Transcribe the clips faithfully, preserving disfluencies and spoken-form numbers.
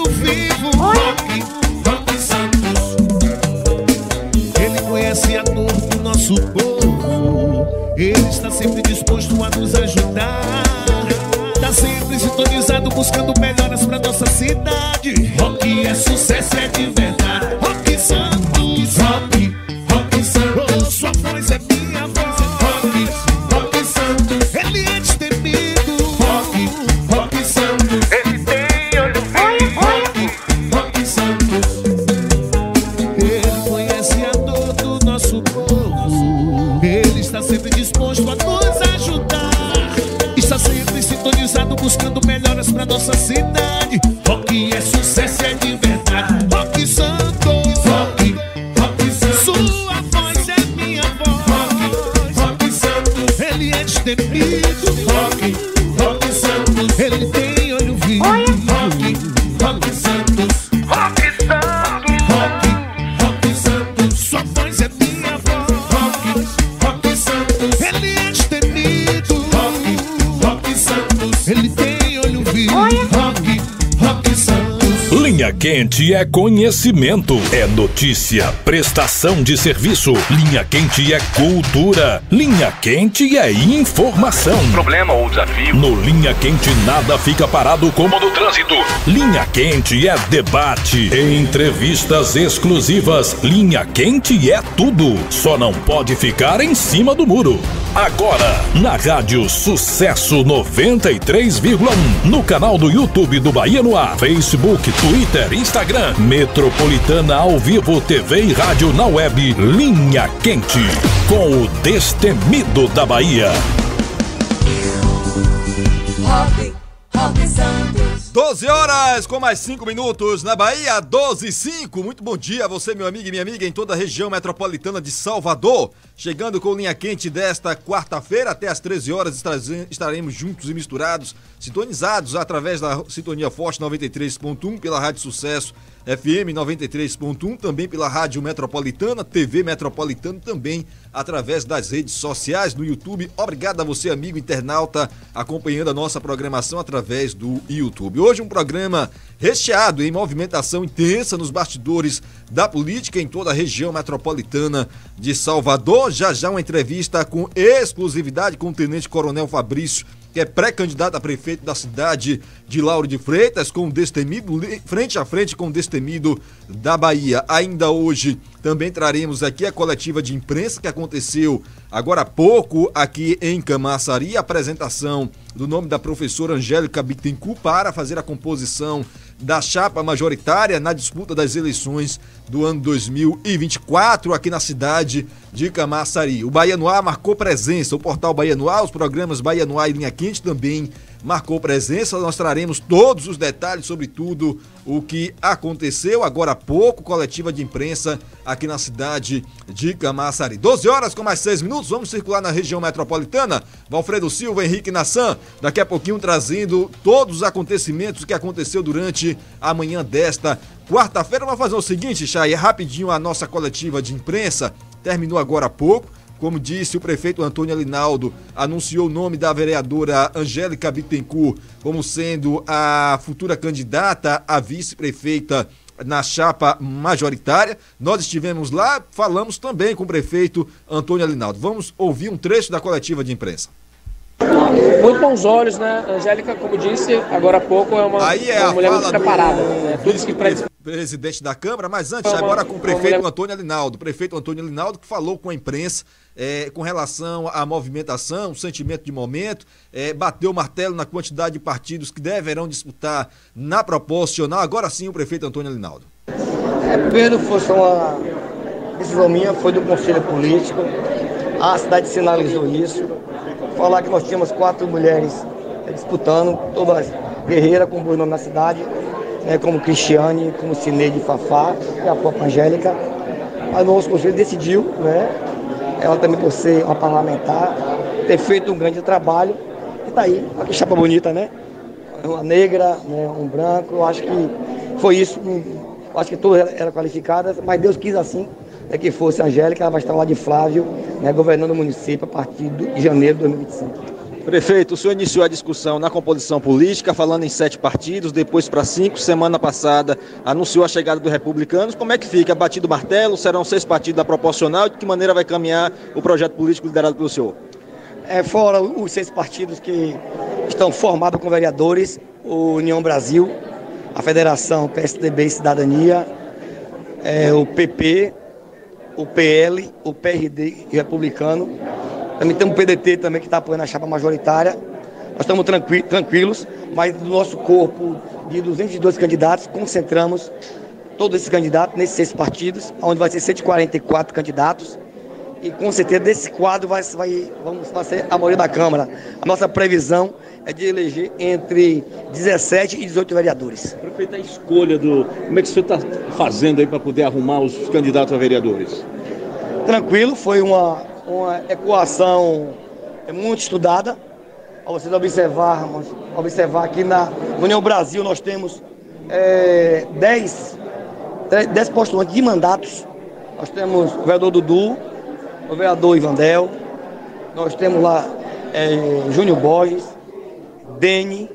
vivo. Rock, Rock Santos. Ele conhece a dor do nosso povo. Ele está sempre disposto a nos ajudar. Tá sempre sintonizado, buscando melhoras pra nossa cidade. Rock é sucesso, é de verdade. Rock Santos. Rock, Rock Santos. Sua voz é minha voz. Rock, Rock Santos. Ele é destemido. Rock, Rock Santos. Ele tem olho vivo. Rock, Rock Santos. Ele conhece a dor do nosso povo. Ele está sempre disposto a nos ajudar. Está sempre sintonizado, buscando melhoras pra nossa cidade. Rock é sucesso, é de verdade. Rock Santos. Rock, Rock Santos. Sua voz é minha voz. Rock, Rock Santos. Ele é destemido. Rock, Rock Santos. Ele tem olho vivo. Rock, Rock Santos. Rock Santos. Rock, Rock Santos. Sua voz é minha voz. Rock, Rock Santos. Ele é destemido. Rock, Rock Santos. Ele tem olho vivo. Rock, Rock Santos. Linha Quente é conhecimento, é notícia, prestação de serviço. Linha Quente é cultura. Linha Quente é informação. Problema ou desafio? No Linha Quente nada fica parado como no trânsito. Linha Quente é debate, entrevistas exclusivas. Linha Quente é tudo. Só não pode ficar em cima do muro. Agora, na Rádio Sucesso noventa e três vírgula um, no canal do YouTube do Bahia no Ar, Facebook, Twitter, Instagram, Metropolitana ao vivo, T V e rádio na web. Linha Quente, com o destemido da Bahia. Rock, Rock Santos. doze horas com mais cinco minutos na Bahia, doze e cinco. Muito bom dia a você, meu amigo e minha amiga, em toda a região metropolitana de Salvador. Chegando com Linha Quente desta quarta-feira, até às treze horas estaremos juntos e misturados, sintonizados através da Sintonia Forte noventa e três ponto um, pela Rádio Sucesso F M noventa e três ponto um, também pela Rádio Metropolitana, T V Metropolitana, também através das redes sociais, no YouTube. Obrigado a você, amigo internauta, acompanhando a nossa programação através do YouTube. Hoje um programa recheado em movimentação intensa nos bastidores da política em toda a região metropolitana de Salvador. Já já uma entrevista com exclusividade com o Tenente Coronel Fabrício, que é pré-candidato a prefeito da cidade de Lauro de Freitas, com o destemido, frente a frente com o destemido da Bahia. Ainda hoje também traremos aqui a coletiva de imprensa que aconteceu agora há pouco aqui em Camaçari, a apresentação do nome da professora Angélica Bittencourt para fazer a composição da chapa majoritária na disputa das eleições do ano dois mil e vinte e quatro aqui na cidade de Camaçari. O Bahia no Ar marcou presença, o portal Bahia no Ar, os programas Bahia no Ar e Linha Quente também marcou presença. Nós traremos todos os detalhes sobre tudo o que aconteceu agora há pouco, coletiva de imprensa aqui na cidade de Camaçari. doze horas com mais seis minutos, vamos circular na região metropolitana. Valfredo Silva, Henrique Nassan, daqui a pouquinho trazendo todos os acontecimentos que aconteceu durante a manhã desta quarta-feira. Vamos fazer o seguinte, Chay, rapidinho a nossa coletiva de imprensa, terminou agora há pouco. Como disse, o prefeito Antônio Alinaldo anunciou o nome da vereadora Angélica Bittencourt como sendo a futura candidata a vice-prefeita na chapa majoritária. Nós estivemos lá, falamos também com o prefeito Antônio Alinaldo. Vamos ouvir um trecho da coletiva de imprensa. Muito bons olhos, né? Angélica, como disse, agora há pouco é uma, Aí é uma a mulher fala muito preparada. Né? Tudo que pre... presidente da Câmara, mas antes, uma, agora com o prefeito mulher... Antônio Alinaldo. O prefeito Antônio Alinaldo que falou com a imprensa é, com relação à movimentação, o sentimento de momento, é, bateu o martelo na quantidade de partidos que deverão disputar na proporcional. Agora sim, o prefeito Antônio Alinaldo. É, primeiro, foi uma decisão minha, foi do Conselho Político. A cidade sinalizou isso. Falar que nós tínhamos quatro mulheres disputando, todas guerreiras com bom nome na cidade, né, como Cristiane, como Cineide Fafá e a própria Angélica. Mas o nosso conselho decidiu, né, ela também por ser uma parlamentar, ter feito um grande trabalho. E tá aí, olha que chapa bonita, né? Uma negra, né, um branco, eu acho que foi isso. Eu acho que todas eram qualificadas, mas Deus quis assim, é que fosse a Angélica. Ela vai estar lá de Flávio, né, governando o município a partir de janeiro de dois mil e vinte e cinco. Prefeito, o senhor iniciou a discussão na composição política, falando em sete partidos, depois para cinco. Semana passada anunciou a chegada dos republicanos. Como é que fica? Batido o martelo? Serão seis partidos da proporcional? De que maneira vai caminhar o projeto político liderado pelo senhor? É, fora os seis partidos que estão formados com vereadores, o União Brasil, a Federação P S D B e Cidadania, é, o P P, o P L, o P R D e o Republicano. Também temos o P D T também, que está apoiando a chapa majoritária. Nós estamos tranqui tranquilos, mas do nosso corpo de duzentos e dois candidatos, concentramos todos esses candidatos nesses seis partidos, onde vai ser cento e quarenta e quatro candidatos. E com certeza desse quadro vai, vai, vamos, vai ser a maioria da Câmara. A nossa previsão é de eleger entre dezessete e dezoito vereadores. Prefeito, a escolha do... Como é que o senhor está fazendo aí para poder arrumar os candidatos a vereadores? Tranquilo, foi uma, uma equação muito estudada. Para vocês observarmos, observar aqui na União Brasil nós temos é, dez, dez postulantes de mandatos. Nós temos o vereador Dudu, o vereador Ivandel, nós temos lá é, Júnior Borges, Dene,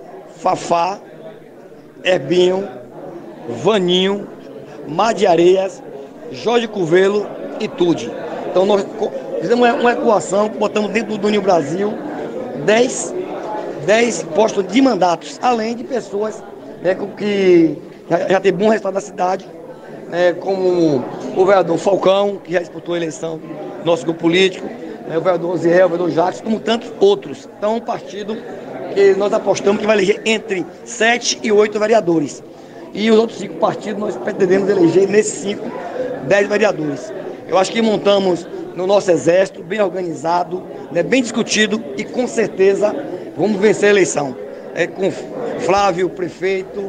Fafá, Herbinho, Vaninho, Mar de Areias, Jorge Covelo e Tude. Então nós fizemos uma equação, botamos dentro do União Brasil dez, dez postos de mandatos, além de pessoas, né, que já, já tem bom resultado na cidade, né, como o vereador Falcão, que já disputou a eleição do nosso grupo político, né, o vereador Oziel, o vereador Jacques, como tantos outros. Então, um partido que nós apostamos que vai eleger entre sete e oito vereadores. E os outros cinco partidos nós pretendemos eleger nesses cinco, dez vereadores. Eu acho que montamos no nosso exército, bem organizado, né, bem discutido e com certeza vamos vencer a eleição. É, com Flávio, prefeito,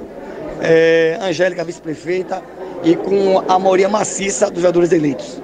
é, Angélica, vice-prefeita, e com a maioria maciça dos vereadores eleitos.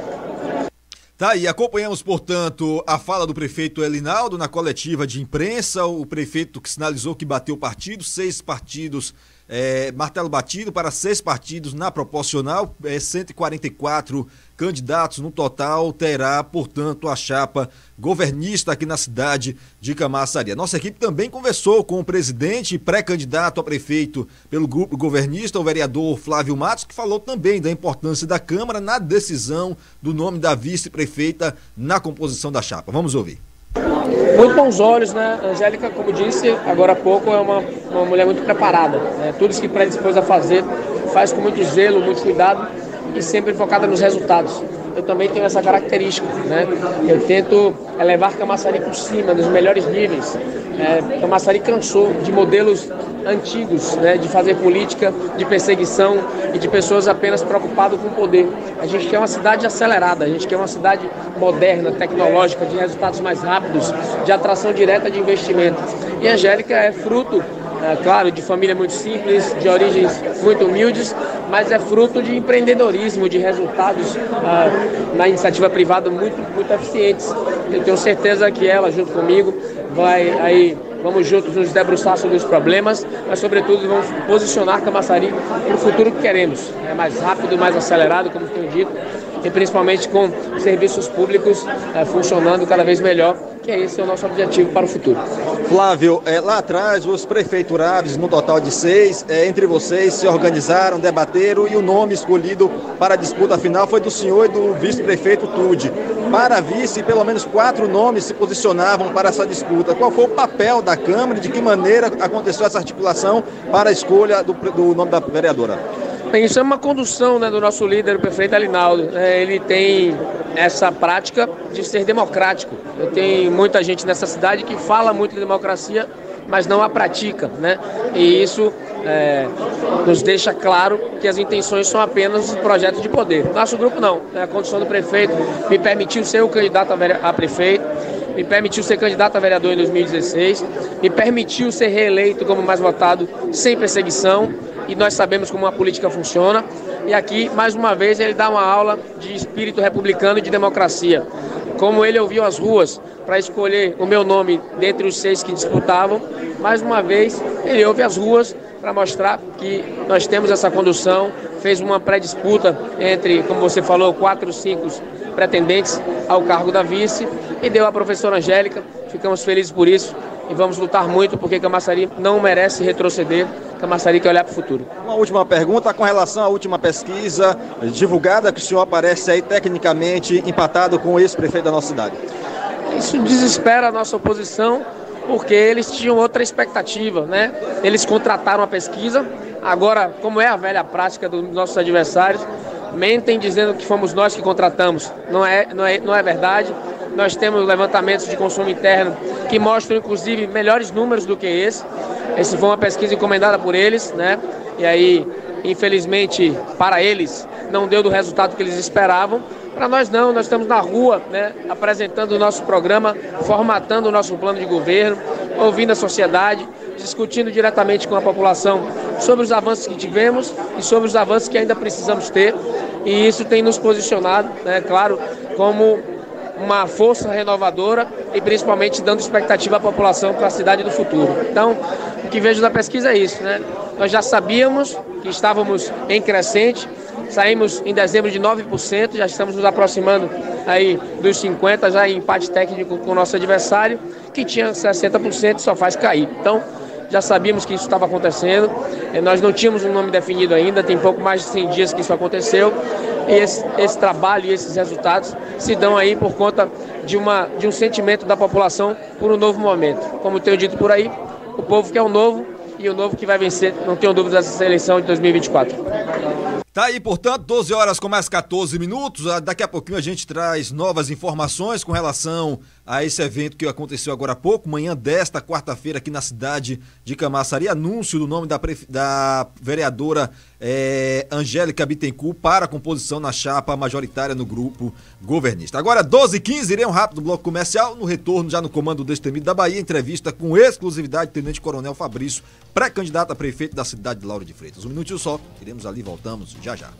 Tá aí, acompanhamos, portanto, a fala do prefeito Elinaldo na coletiva de imprensa, o prefeito que sinalizou que bateu o partido, seis partidos, é, martelo batido para seis partidos na proporcional, é, cento e quarenta e quatro candidatos no total, terá, portanto, a chapa governista aqui na cidade de Camaçari. Nossa equipe também conversou com o presidente e pré-candidato a prefeito pelo grupo governista, o vereador Flávio Matos, que falou também da importância da Câmara na decisão do nome da vice-prefeita na composição da chapa. Vamos ouvir. Muito bons olhos, né? Angélica, como disse agora há pouco, é uma, uma mulher muito preparada, né? Tudo isso que predispôs a fazer, faz com muito zelo, muito cuidado e sempre focada nos resultados. Eu também tenho essa característica, né? Eu tento levar Camaçari por cima, nos melhores níveis. É, Camaçari cansou de modelos antigos, né, de fazer política de perseguição e de pessoas apenas preocupadas com o poder. A gente quer uma cidade acelerada, a gente quer uma cidade moderna, tecnológica, de resultados mais rápidos, de atração direta de investimento. E a Angélica é fruto, é, claro, de família muito simples, de origens muito humildes, mas é fruto de empreendedorismo, de resultados ah, na iniciativa privada muito, muito eficientes. Eu tenho certeza que ela, junto comigo, vai aí, vamos juntos nos debruçar sobre os problemas, mas sobretudo vamos posicionar Camaçari para o futuro que queremos, é mais rápido, mais acelerado, como tenho dito, e principalmente com serviços públicos é, funcionando cada vez melhor, que é esse é o nosso objetivo para o futuro. Flávio, é, lá atrás os prefeituráveis, no total de seis, é, entre vocês se organizaram, debateram e o nome escolhido para a disputa final foi do senhor e do vice-prefeito Tude. Para a vice, pelo menos quatro nomes se posicionavam para essa disputa. Qual foi o papel da Câmara e de que maneira aconteceu essa articulação para a escolha do, do nome da vereadora? Bem, isso é uma condução, né, do nosso líder, o prefeito Elinaldo. É, ele tem essa prática de ser democrático. Eu tenho muita gente nessa cidade que fala muito de democracia, mas não a pratica, né? E isso é, nos deixa claro que as intenções são apenas um projeto de poder. Nosso grupo não. A condição do prefeito me permitiu ser o candidato a, a prefeito, me permitiu ser candidato a vereador em dois mil e dezesseis, me permitiu ser reeleito como mais votado sem perseguição, e nós sabemos como a política funciona. E aqui, mais uma vez, ele dá uma aula de espírito republicano e de democracia. Como ele ouviu as ruas para escolher o meu nome dentre os seis que disputavam, mais uma vez, ele ouve as ruas para mostrar que nós temos essa condução, fez uma pré-disputa entre, como você falou, quatro, cinco pretendentes ao cargo da vice e deu à professora Angélica, ficamos felizes por isso e vamos lutar muito porque Camaçari não merece retroceder, Camaçari quer olhar para o futuro. Uma última pergunta com relação à última pesquisa divulgada, que o senhor aparece aí tecnicamente empatado com o ex-prefeito da nossa cidade. Isso desespera a nossa oposição, porque eles tinham outra expectativa, né? Eles contrataram a pesquisa, agora, como é a velha prática dos nossos adversários, mentem dizendo que fomos nós que contratamos. Não é, não é, não é verdade. Nós temos levantamentos de consumo interno que mostram, inclusive, melhores números do que esse. Essa foi uma pesquisa encomendada por eles, né? E aí, infelizmente, para eles, não deu do resultado que eles esperavam. Para nós não, nós estamos na rua, né, apresentando o nosso programa, formatando o nosso plano de governo, ouvindo a sociedade, discutindo diretamente com a população sobre os avanços que tivemos e sobre os avanços que ainda precisamos ter. E isso tem nos posicionado, né, claro, como uma força renovadora e principalmente dando expectativa à população para a cidade do futuro. Então, o que vejo da pesquisa é isso, né? Nós já sabíamos que estávamos em crescente, saímos em dezembro de nove por cento, já estamos nos aproximando aí dos cinquenta por cento, já em empate técnico com o nosso adversário, que tinha sessenta por cento e só faz cair. Então, já sabíamos que isso estava acontecendo, nós não tínhamos um nome definido ainda, tem pouco mais de cem dias que isso aconteceu, e esse, esse trabalho e esses resultados se dão aí por conta de, uma, de um sentimento da população por um novo momento. Como tenho dito por aí, o povo quer o novo, e o novo que vai vencer, não tenho dúvidas, dessa eleição de dois mil e vinte e quatro. Tá aí, portanto, doze horas com mais quatorze minutos. Daqui a pouquinho a gente traz novas informações com relação a esse evento que aconteceu agora há pouco, manhã desta quarta-feira aqui na cidade de Camaçari. Anúncio do nome da, pref... da vereadora é, Angélica Bittencourt para a composição na chapa majoritária no grupo governista. Agora, doze e quinze, irei um rápido bloco comercial. No retorno, já no comando do Destemido da Bahia, entrevista com exclusividade do Tenente Coronel Fabrício, pré-candidato a prefeito da cidade de Lauro de Freitas. Um minutinho só, iremos ali, voltamos já já.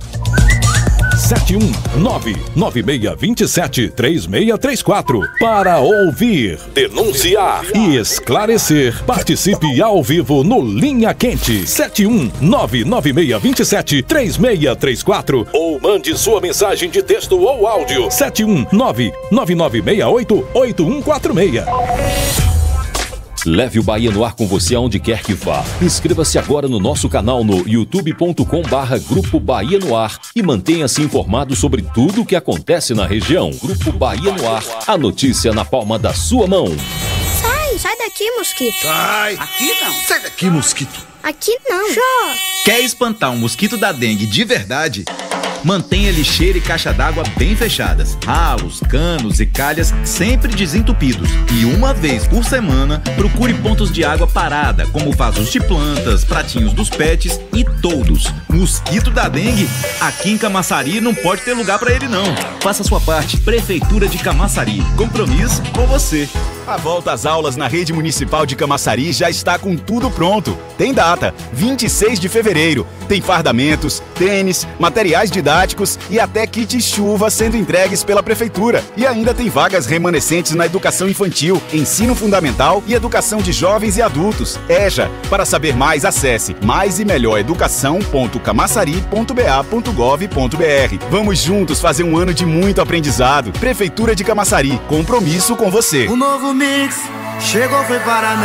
sete um nove nove seis dois sete três seis três quatro para ouvir, denunciar e esclarecer. Participe ao vivo no Linha Quente sete um nove nove seis dois sete três seis três quatro ou mande sua mensagem de texto ou áudio sete um nove nove nove seis oito oito um quatro seis. Leve o Bahia no ar com você aonde quer que vá. Inscreva-se agora no nosso canal no youtube ponto com barra Grupo Bahia no Ar e mantenha-se informado sobre tudo o que acontece na região. Grupo Bahia no Ar, a notícia na palma da sua mão. Sai, sai daqui, mosquito. Sai. Aqui não. Sai daqui, mosquito. Aqui não. Jô. Quer espantar um mosquito da dengue de verdade? Mantenha lixeira e caixa d'água bem fechadas. Ralos, canos e calhas sempre desentupidos. E uma vez por semana, procure pontos de água parada, como vasos de plantas, pratinhos dos pets e toldos. Mosquito da dengue? Aqui em Camaçari não pode ter lugar pra ele não. Faça sua parte. Prefeitura de Camaçari. Compromisso com você. A volta às aulas na rede municipal de Camaçari já está com tudo pronto. Tem data, vinte e seis de fevereiro. Tem fardamentos, tênis, materiais didáticos e até kit chuva sendo entregues pela prefeitura. E ainda tem vagas remanescentes na educação infantil, ensino fundamental e educação de jovens e adultos. EJA. Para saber mais, acesse mais e melhor educação ponto camaçari ponto b a ponto gov ponto b r. Vamos juntos fazer um ano de muito aprendizado. Prefeitura de Camaçari. Compromisso com você. O novo Mix chegou, foi para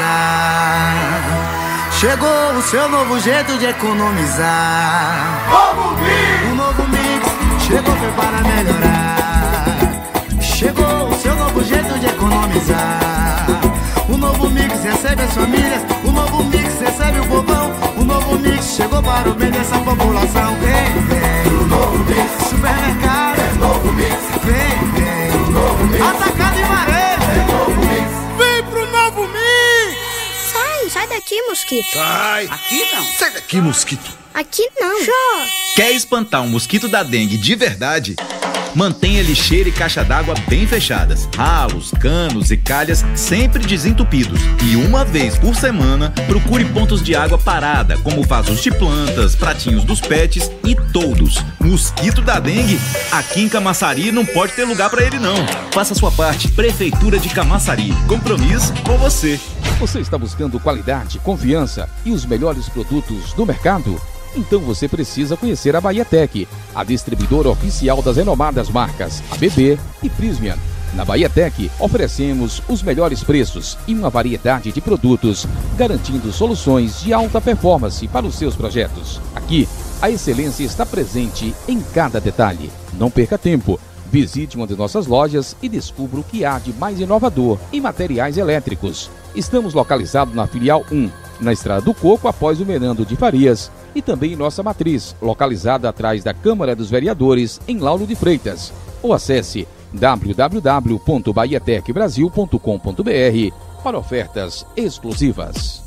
melhorar. Chegou o seu novo jeito de economizar. Novo Mix! O novo Mix chegou, foi para melhorar. Chegou o seu novo jeito de economizar. O novo Mix recebe as famílias. O novo Mix recebe o povão. O novo Mix chegou para o bem dessa população. Vem, vem, o novo Mix. Supermercado, é novo Mix. Vem, vem, o novo Mix. Atacado e varejo, é novo Mix. Vem pro novo Mix. Sai, sai daqui, mosquito. Sai. Aqui não. Sai daqui, mosquito. Aqui não. Jô. Quer espantar um mosquito da dengue de verdade? Mantenha lixeira e caixa d'água bem fechadas. Ralos, canos e calhas sempre desentupidos. E uma vez por semana, procure pontos de água parada, como vasos de plantas, pratinhos dos pets e toldos. Mosquito da dengue? Aqui em Camaçari não pode ter lugar pra ele não. Faça sua parte. Prefeitura de Camaçari. Compromisso com você. Você está buscando qualidade, confiança e os melhores produtos do mercado? Então você precisa conhecer a Bahia Tech, a distribuidora oficial das renomadas marcas A B B e Prismian. Na Bahiatech, oferecemos os melhores preços e uma variedade de produtos, garantindo soluções de alta performance para os seus projetos. Aqui, a excelência está presente em cada detalhe. Não perca tempo. Visite uma de nossas lojas e descubra o que há de mais inovador em materiais elétricos. Estamos localizados na filial um, na Estrada do Coco, após o Mirando de Farias, e também em nossa matriz, localizada atrás da Câmara dos Vereadores, em Lauro de Freitas. Ou acesse w w w ponto bahiatech brasil ponto com ponto b r para ofertas exclusivas.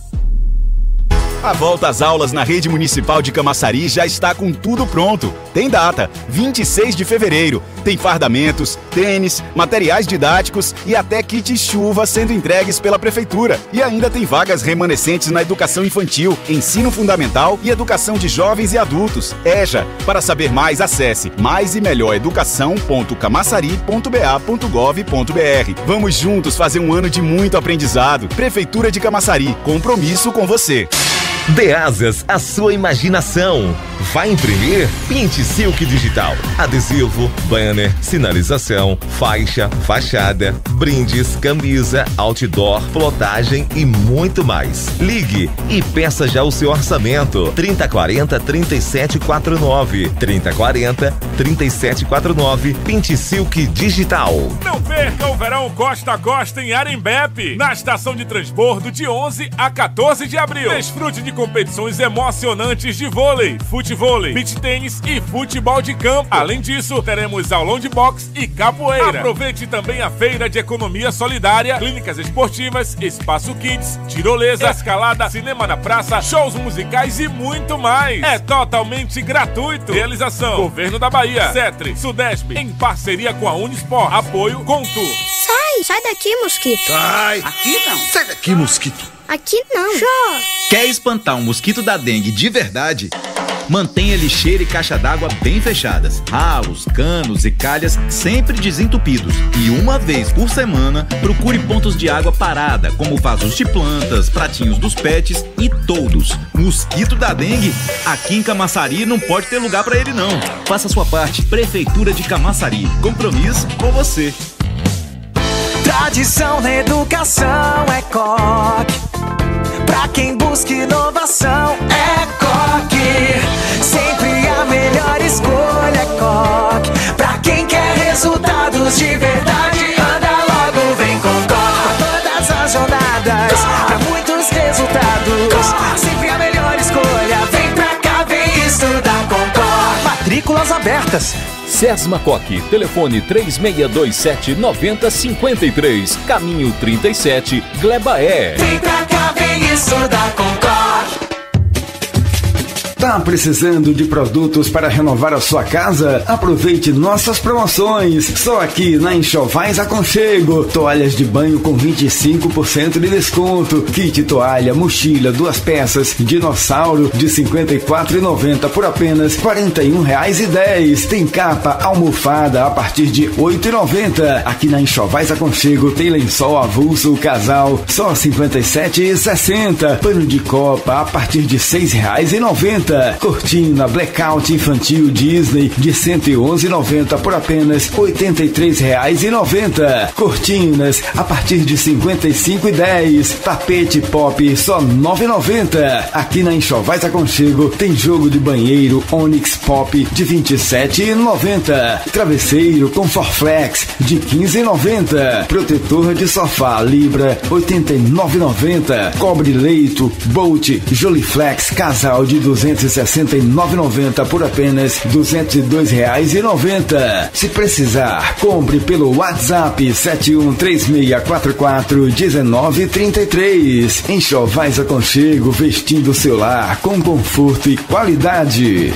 A volta às aulas na Rede Municipal de Camaçari já está com tudo pronto. Tem data, vinte e seis de fevereiro. Tem fardamentos, tênis, materiais didáticos e até kit chuva sendo entregues pela Prefeitura. E ainda tem vagas remanescentes na educação infantil, ensino fundamental e educação de jovens e adultos. EJA. Para saber mais, acesse mais e melhor educação ponto camaçari ponto b a ponto gov ponto b r. Vamos juntos fazer um ano de muito aprendizado. Prefeitura de Camaçari. Compromisso com você. Dê asas à sua imaginação. Vai imprimir? Pinte Silk Digital. Adesivo, banner, sinalização, faixa, fachada, brindes, camisa, outdoor, plotagem e muito mais. Ligue e peça já o seu orçamento. trinta quarenta, trinta e sete quarenta e nove. trinta quarenta, trinta e sete quarenta e nove. Pinte Silk Digital. Não perca o verão Costa a Costa em Arembepe, na estação de transbordo de onze a quatorze de abril. Desfrute de competições emocionantes de vôlei, futevôlei, beach tênis e futebol de campo. Além disso, teremos aulão de boxe e capoeira. Aproveite também a feira de economia solidária, clínicas esportivas, espaço kids, tirolesa, escalada, cinema na praça, shows musicais e muito mais. É totalmente gratuito. Realização: Governo da Bahia, CETRE, Sudesp, em parceria com a Unisport. Apoio Contur. Sai, sai daqui, mosquito. Sai. Aqui não. Sai daqui, mosquito. Aqui não. Show. Quer espantar um mosquito da dengue de verdade? Mantenha lixeira e caixa d'água bem fechadas. Ralos, canos e calhas sempre desentupidos. E uma vez por semana, procure pontos de água parada, como vasos de plantas, pratinhos dos pets e toldos. Mosquito da dengue? Aqui em Camaçari não pode ter lugar pra ele não. Faça a sua parte. Prefeitura de Camaçari. Compromisso com você. Tradição na educação é coque. Pra quem busca inovação é coque. Sempre a melhor escolha é coque. Pra quem quer resultados de verdade, anda logo, vem com coque. Todas as jornadas, pra muitos resultados. Sempre a melhor escolha, vem pra cá, vem estudar com coque. Matrículas abertas. Sesma Coque, telefone três seis dois sete, nove zero cinco três, caminho trinta e sete, Glebaé. Vem pra cá, vem estudar com coque. Tá precisando de produtos para renovar a sua casa? Aproveite nossas promoções. Só aqui na Enxovais Aconchego. Toalhas de banho com vinte e cinco por cento de desconto. Kit toalha, mochila, duas peças, dinossauro de cinquenta e quatro reais e noventa centavos por apenas quarenta e um reais e dez centavos. Tem capa almofada a partir de oito reais e noventa centavos. Aqui na Enxovais Aconchego tem lençol avulso casal só cinquenta e sete reais e sessenta centavos. Pano de copa a partir de seis reais e noventa centavos. Cortina blackout infantil Disney de cento e onze reais e noventa centavos por apenas oitenta e três reais e noventa centavos. Cortinas a partir de cinquenta e cinco reais e dez centavos. Tapete pop só nove reais e noventa centavos. Aqui na Enxovais Aconchego tem jogo de banheiro Onix Pop de vinte e sete reais e noventa centavos. Travesseiro Comfortflex de quinze reais e noventa centavos. Protetor de sofá Libra oitenta e nove reais e noventa centavos. Cobre leito Bolt Joliflex casal de duzentos e sessenta e nove reais e noventa centavos por apenas duzentos e dois reais e noventa centavos. Se precisar, compre pelo WhatsApp sete um três seis quatro quatro um nove três três. Enxovais Aconchego, vestindo o seu lar com conforto e qualidade.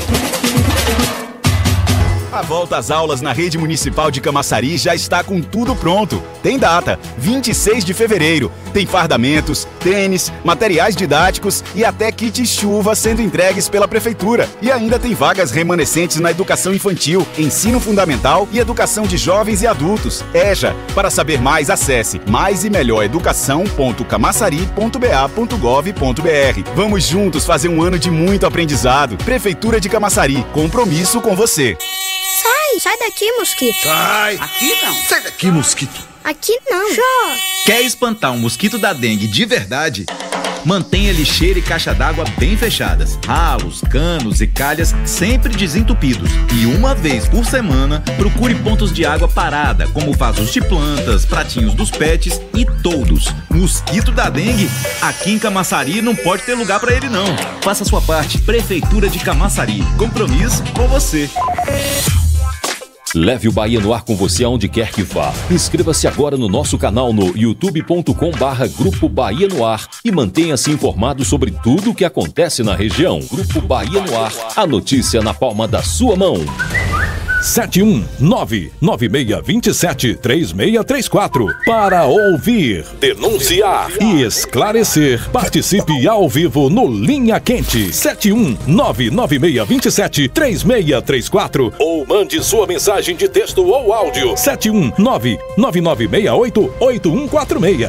A volta às aulas na Rede Municipal de Camaçari já está com tudo pronto. Tem data, vinte e seis de fevereiro. Tem fardamentos, tênis, materiais didáticos e até kit chuva sendo entregues pela Prefeitura. E ainda tem vagas remanescentes na educação infantil, ensino fundamental e educação de jovens e adultos. EJA. Para saber mais, acesse mais e melhor educação ponto camaçari ponto b a ponto gov ponto b r. Vamos juntos fazer um ano de muito aprendizado. Prefeitura de Camaçari. Compromisso com você. Sai, sai daqui, mosquito. Sai. Aqui não. Sai daqui, mosquito. Aqui não. Show. Quer espantar um mosquito da dengue de verdade? Mantenha lixeira e caixa d'água bem fechadas. Ralos, canos e calhas sempre desentupidos. E uma vez por semana, procure pontos de água parada, como vasos de plantas, pratinhos dos pets e toldos. Mosquito da dengue? Aqui em Camaçari não pode ter lugar pra ele não. Faça sua parte. Prefeitura de Camaçari. Compromisso com você. Leve o Bahia no ar com você aonde quer que vá. Inscreva-se agora no nosso canal no youtube ponto com barra Grupo Bahia no Ar e mantenha-se informado sobre tudo o que acontece na região. Grupo Bahia no Ar, a notícia na palma da sua mão. sete um nove nove seis dois sete três seis três quatro. Para ouvir, denunciar e esclarecer, participe ao vivo no Linha Quente sete um nove nove seis dois sete três seis três quatro ou mande sua mensagem de texto ou áudio sete um nove nove nove seis oito oito um quatro seis.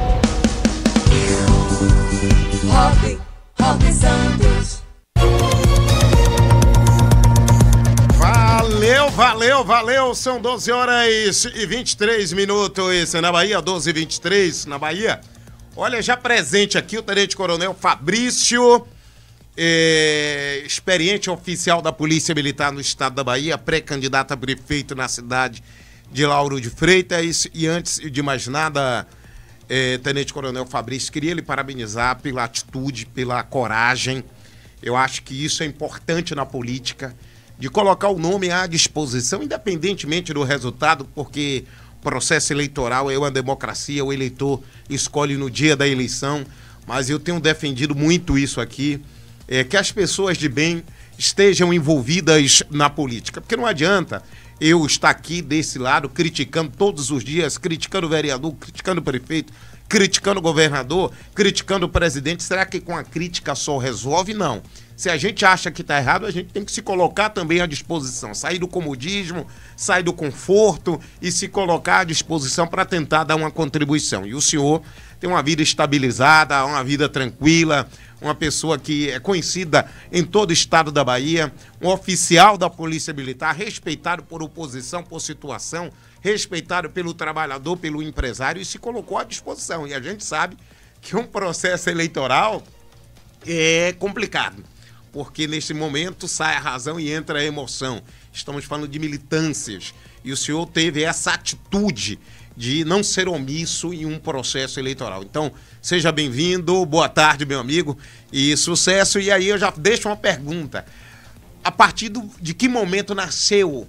Rock, Rock Santos. Valeu, valeu, valeu. São doze horas e vinte e três minutos na Bahia, doze e vinte e três na Bahia. Olha, já presente aqui o Tenente Coronel Fabrício, é, experiente oficial da Polícia Militar no estado da Bahia, pré-candidato a prefeito na cidade de Lauro de Freitas. E antes de mais nada, é, Tenente Coronel Fabrício, queria lhe parabenizar pela atitude, pela coragem. Eu acho que isso é importante na política, de colocar o nome à disposição, independentemente do resultado, porque processo eleitoral é uma democracia, o eleitor escolhe no dia da eleição, mas eu tenho defendido muito isso aqui, é, que as pessoas de bem estejam envolvidas na política, porque não adianta eu estar aqui desse lado criticando todos os dias, criticando o vereador, criticando o prefeito, criticando o governador, criticando o presidente. Será que com a crítica só resolve? Não. Se a gente acha que está errado, a gente tem que se colocar também à disposição. Sair do comodismo, sair do conforto e se colocar à disposição para tentar dar uma contribuição. E o senhor tem uma vida estabilizada, uma vida tranquila, uma pessoa que é conhecida em todo o estado da Bahia, um oficial da Polícia Militar, respeitado por oposição, por situação, respeitado pelo trabalhador, pelo empresário, e se colocou à disposição. E a gente sabe que um processo eleitoral é complicado, porque nesse momento sai a razão e entra a emoção. Estamos falando de militâncias, e o senhor teve essa atitude de não ser omisso em um processo eleitoral. Então, seja bem-vindo, boa tarde, meu amigo, e sucesso. E aí eu já deixo uma pergunta. A partir do, de que momento nasceu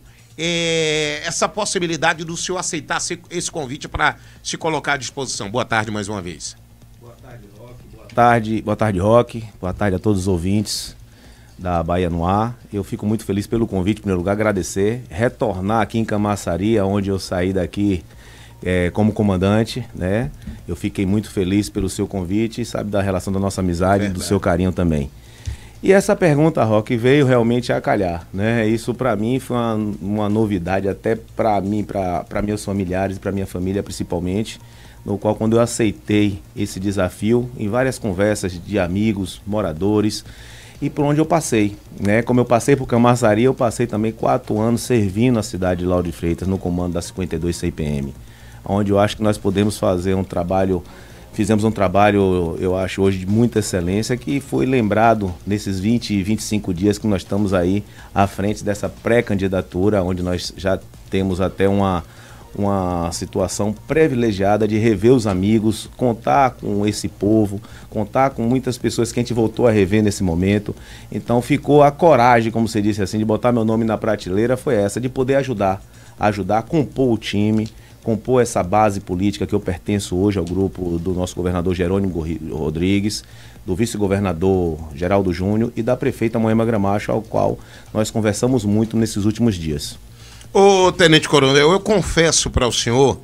é, essa possibilidade do senhor aceitar esse convite para se colocar à disposição? Boa tarde mais uma vez. Boa tarde, Rock. Boa tarde, boa tarde, Rock. Boa tarde a todos os ouvintes da Bahia no Ar. Eu fico muito feliz pelo convite, em primeiro lugar, agradecer. Retornar aqui em Camaçari, onde eu saí daqui é, como comandante, né? Eu fiquei muito feliz pelo seu convite e sabe da relação da nossa amizade e do seu carinho também. E essa pergunta, Rock, veio realmente a calhar, né? Isso para mim foi uma, uma novidade, até para mim, para meus familiares e para minha família principalmente, no qual quando eu aceitei esse desafio, em várias conversas de amigos, moradores, e por onde eu passei, né? Como eu passei por Camaçari, eu passei também quatro anos servindo a cidade de Lauro de Freitas no comando da cinquenta e dois C P M, onde eu acho que nós podemos fazer um trabalho, fizemos um trabalho, eu acho hoje de muita excelência, que foi lembrado nesses vinte, vinte e cinco dias que nós estamos aí à frente dessa pré-candidatura, onde nós já temos até uma uma situação privilegiada de rever os amigos, contar com esse povo, contar com muitas pessoas que a gente voltou a rever nesse momento. Então ficou a coragem, como você disse assim, de botar meu nome na prateleira, foi essa, de poder ajudar, ajudar a compor o time, compor essa base política que eu pertenço hoje ao grupo do nosso governador Jerônimo Rodrigues, do vice-governador Geraldo Júnior e da prefeita Moema Gramacho, ao qual nós conversamos muito nesses últimos dias. Ô, Tenente Coronel, eu confesso para o senhor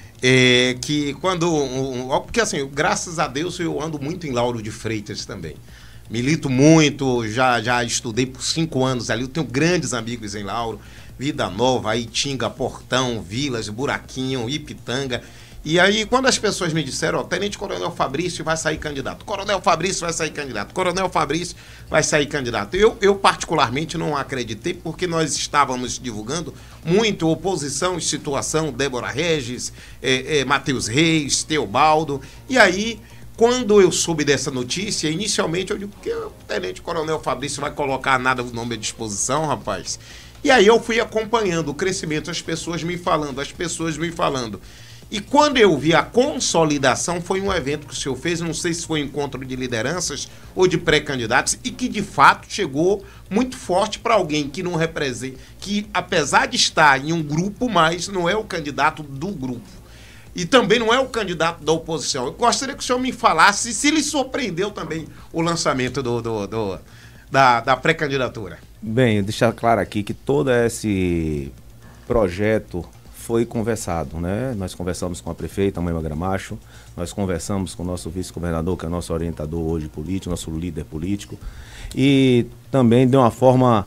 é, que quando... Um, porque assim, graças a Deus eu ando muito em Lauro de Freitas também. Milito muito, já, já estudei por cinco anos ali, eu tenho grandes amigos em Lauro, Vida Nova, Itinga, Portão, Vilas, Buraquinho, Ipitanga. E aí, quando as pessoas me disseram, ó, Tenente Coronel Fabrício vai sair candidato, Coronel Fabrício vai sair candidato, Coronel Fabrício vai sair candidato. Eu, eu particularmente não acreditei, porque nós estávamos divulgando muito oposição, situação, Débora Regis, é, é, Matheus Reis, Teobaldo. E aí, quando eu soube dessa notícia, inicialmente eu digo que o Tenente Coronel Fabrício vai colocar nada no nome à disposição, rapaz. E aí eu fui acompanhando o crescimento, as pessoas me falando, as pessoas me falando. E quando eu vi a consolidação, foi um evento que o senhor fez, não sei se foi um encontro de lideranças ou de pré-candidatos, e que de fato chegou muito forte para alguém que não representa, que apesar de estar em um grupo, mas não é o candidato do grupo. E também não é o candidato da oposição. Eu gostaria que o senhor me falasse se lhe surpreendeu também o lançamento do, do, do, da, da pré-candidatura. Bem, deixar claro aqui que todo esse projeto foi conversado, né? Nós conversamos com a prefeita, a Moema Gramacho, nós conversamos com o nosso vice-governador, que é nosso orientador hoje político, nosso líder político, e também de uma forma,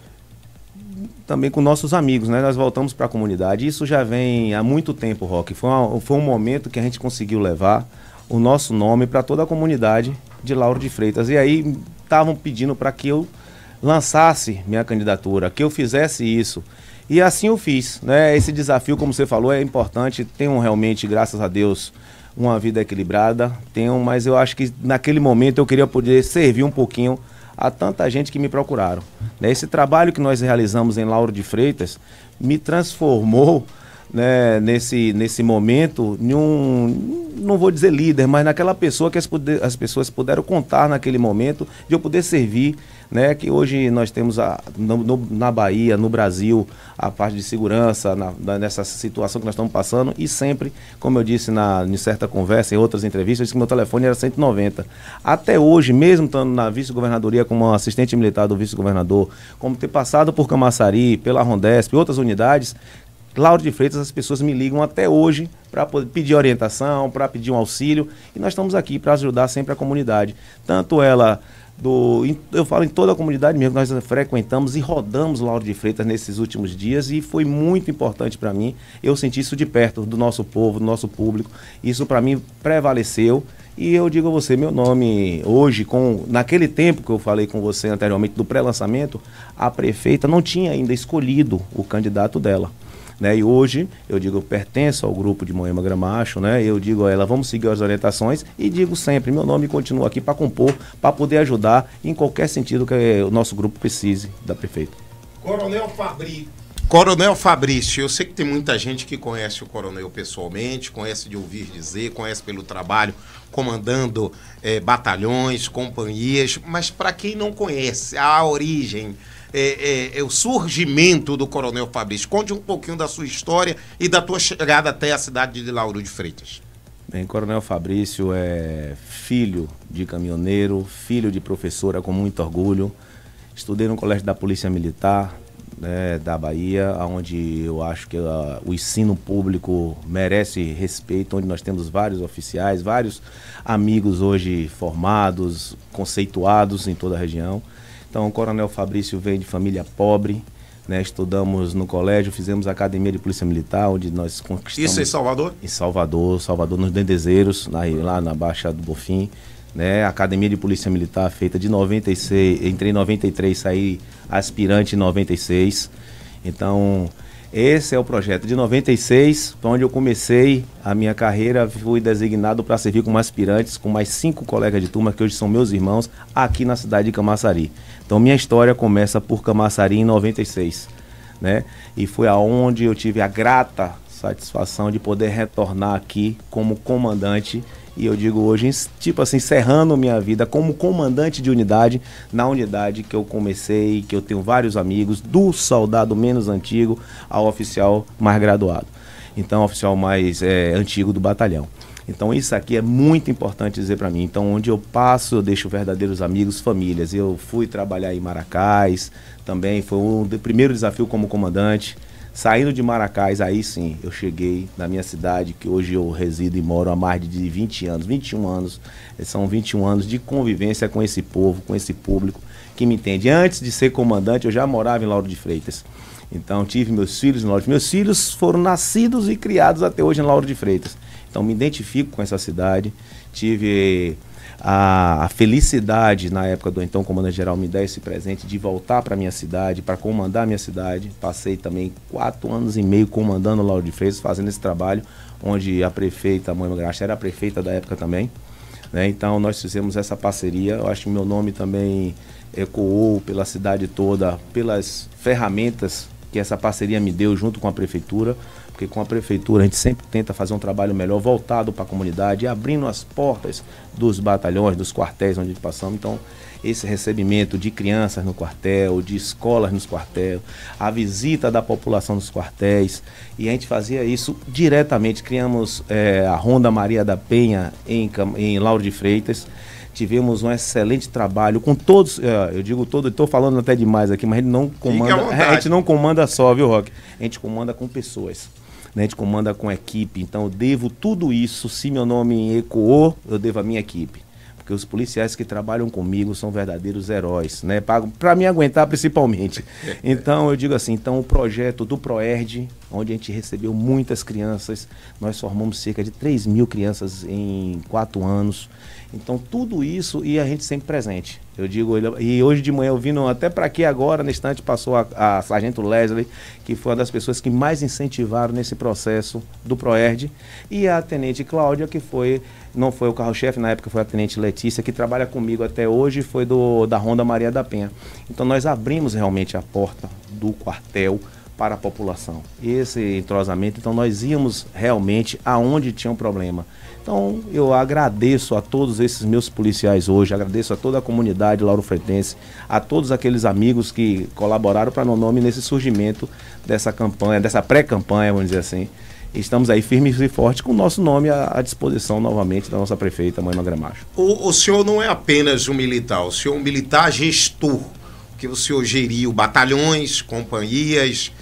também com nossos amigos, né? Nós voltamos para a comunidade. Isso já vem há muito tempo, Roque. Foi, uma, foi um momento que a gente conseguiu levar o nosso nome para toda a comunidade de Lauro de Freitas. E aí estavam pedindo para que eu lançasse minha candidatura, que eu fizesse isso. E assim eu fiz, né? Esse desafio, como você falou, é importante. Tenho realmente, graças a Deus, uma vida equilibrada. Tenho, mas eu acho que naquele momento eu queria poder servir um pouquinho a tanta gente que me procuraram, né? Esse trabalho que nós realizamos em Lauro de Freitas me transformou, né, nesse, nesse momento, em um, não vou dizer líder, mas naquela pessoa que as, poder, as pessoas puderam contar naquele momento, de eu poder servir, né, que hoje nós temos a, no, no, na Bahia, no Brasil, a parte de segurança, na, na, nessa situação que nós estamos passando, e sempre, como eu disse na, em certa conversa, em outras entrevistas, eu disse que meu telefone era cento e noventa. Até hoje, mesmo estando na vice-governadoria como assistente militar do vice-governador, como ter passado por Camaçari, pela Rondesp e outras unidades, Lauro de Freitas, as pessoas me ligam até hoje para pedir orientação, para pedir um auxílio, e nós estamos aqui para ajudar sempre a comunidade. Tanto ela, do, eu falo em toda a comunidade mesmo, nós frequentamos e rodamos Lauro de Freitas nesses últimos dias, e foi muito importante para mim, eu senti isso de perto do nosso povo, do nosso público, isso para mim prevaleceu. E eu digo a você, meu nome hoje, com, naquele tempo que eu falei com você anteriormente do pré-lançamento, a prefeita não tinha ainda escolhido o candidato dela. Né? E hoje, eu digo, eu pertenço ao grupo de Moema Gramacho, né? Eu digo a ela, vamos seguir as orientações, e digo sempre, meu nome continua aqui para compor, para poder ajudar em qualquer sentido que o nosso grupo precise da prefeita. Coronel Fabrício. Coronel Fabrício, eu sei que tem muita gente que conhece o coronel pessoalmente, conhece de ouvir dizer, conhece pelo trabalho, comandando eh, batalhões, companhias, mas para quem não conhece a origem, É, é, é o surgimento do Coronel Fabrício. Conte um pouquinho da sua história e da tua chegada até a cidade de Lauro de Freitas. Bem, Coronel Fabrício é filho de caminhoneiro, filho de professora com muito orgulho. Estudei no Colégio da Polícia Militar, né, da Bahia, onde eu acho que uh, o ensino público merece respeito, onde nós temos vários oficiais, vários amigos hoje formados, conceituados em toda a região. Então, o Coronel Fabrício vem de família pobre, né? Estudamos no colégio, fizemos a Academia de Polícia Militar, onde nós conquistamos... Isso em Salvador? Em Salvador, Salvador, nos Dendezeiros, na, lá na Baixa do Bofim, né? Academia de Polícia Militar feita de noventa e seis, entrei em noventa e três, saí aspirante em noventa e seis. Então, esse é o projeto. De noventa e seis, onde eu comecei a minha carreira, fui designado para servir como aspirantes, com mais cinco colegas de turma, que hoje são meus irmãos, aqui na cidade de Camaçari. Então, minha história começa por Camaçari em noventa e seis, né? E foi aonde eu tive a grata satisfação de poder retornar aqui como comandante. E eu digo hoje, tipo assim, encerrando minha vida como comandante de unidade, na unidade que eu comecei, que eu tenho vários amigos, do soldado menos antigo ao oficial mais graduado. Então, oficial mais é, antigo do batalhão. Então, isso aqui é muito importante dizer para mim. Então, onde eu passo, eu deixo verdadeiros amigos, famílias. Eu fui trabalhar em Maracás, também foi o primeiro desafio como comandante. Saindo de Maracás, aí sim, eu cheguei na minha cidade, que hoje eu resido e moro há mais de vinte anos, vinte e um anos. São vinte e um anos de convivência com esse povo, com esse público que me entende. Antes de ser comandante, eu já morava em Lauro de Freitas. Então, tive meus filhos em Lauro de Freitas. Meus filhos foram nascidos e criados até hoje em Lauro de Freitas. Então me identifico com essa cidade, tive a, a felicidade na época do então comandante-geral me dar esse presente de voltar para minha cidade, para comandar a minha cidade. Passei também quatro anos e meio comandando Lauro de Freitas, fazendo esse trabalho, onde a prefeita, a Moema Graxa, era a prefeita da época também. Né? Então nós fizemos essa parceria, eu acho que meu nome também ecoou pela cidade toda, pelas ferramentas que essa parceria me deu junto com a prefeitura, porque com a prefeitura a gente sempre tenta fazer um trabalho melhor, voltado para a comunidade, abrindo as portas dos batalhões, dos quartéis onde passamos. Então, esse recebimento de crianças no quartel, de escolas nos quartéis, a visita da população nos quartéis, e a gente fazia isso diretamente. Criamos é, a Ronda Maria da Penha em, em Lauro de Freitas. Tivemos um excelente trabalho com todos, eu digo todo, estou falando até demais aqui, mas a gente não comanda, a gente não comanda só, viu, Roque? A gente comanda com pessoas, né? A gente comanda com equipe. Então eu devo tudo isso, se meu nome ecoou, eu devo a minha equipe. Porque os policiais que trabalham comigo são verdadeiros heróis, né? Para me aguentar principalmente. Então eu digo assim, então o projeto do ProERD, onde a gente recebeu muitas crianças, nós formamos cerca de três mil crianças em quatro anos. Então tudo isso e a gente sempre presente. Eu digo, e hoje de manhã eu vindo até para aqui agora, na instante passou a, a Sargento Leslie, que foi uma das pessoas que mais incentivaram nesse processo do ProERD, e a Tenente Cláudia, que foi, não foi o carro-chefe, na época foi a Tenente Letícia, que trabalha comigo até hoje, foi do, da Ronda Maria da Penha. Então nós abrimos realmente a porta do quartel para a população. Esse entrosamento, então nós íamos realmente aonde tinha um problema. Então eu agradeço a todos esses meus policiais hoje, agradeço a toda a comunidade laurofreitense, a todos aqueles amigos que colaboraram para meu nome nesse surgimento dessa campanha, dessa pré-campanha, vamos dizer assim. Estamos aí firmes e fortes com o nosso nome à, à disposição novamente da nossa prefeita, Moema Gramacho. O, o senhor não é apenas um militar, o senhor é um militar gestor, que o senhor geriu batalhões, companhias,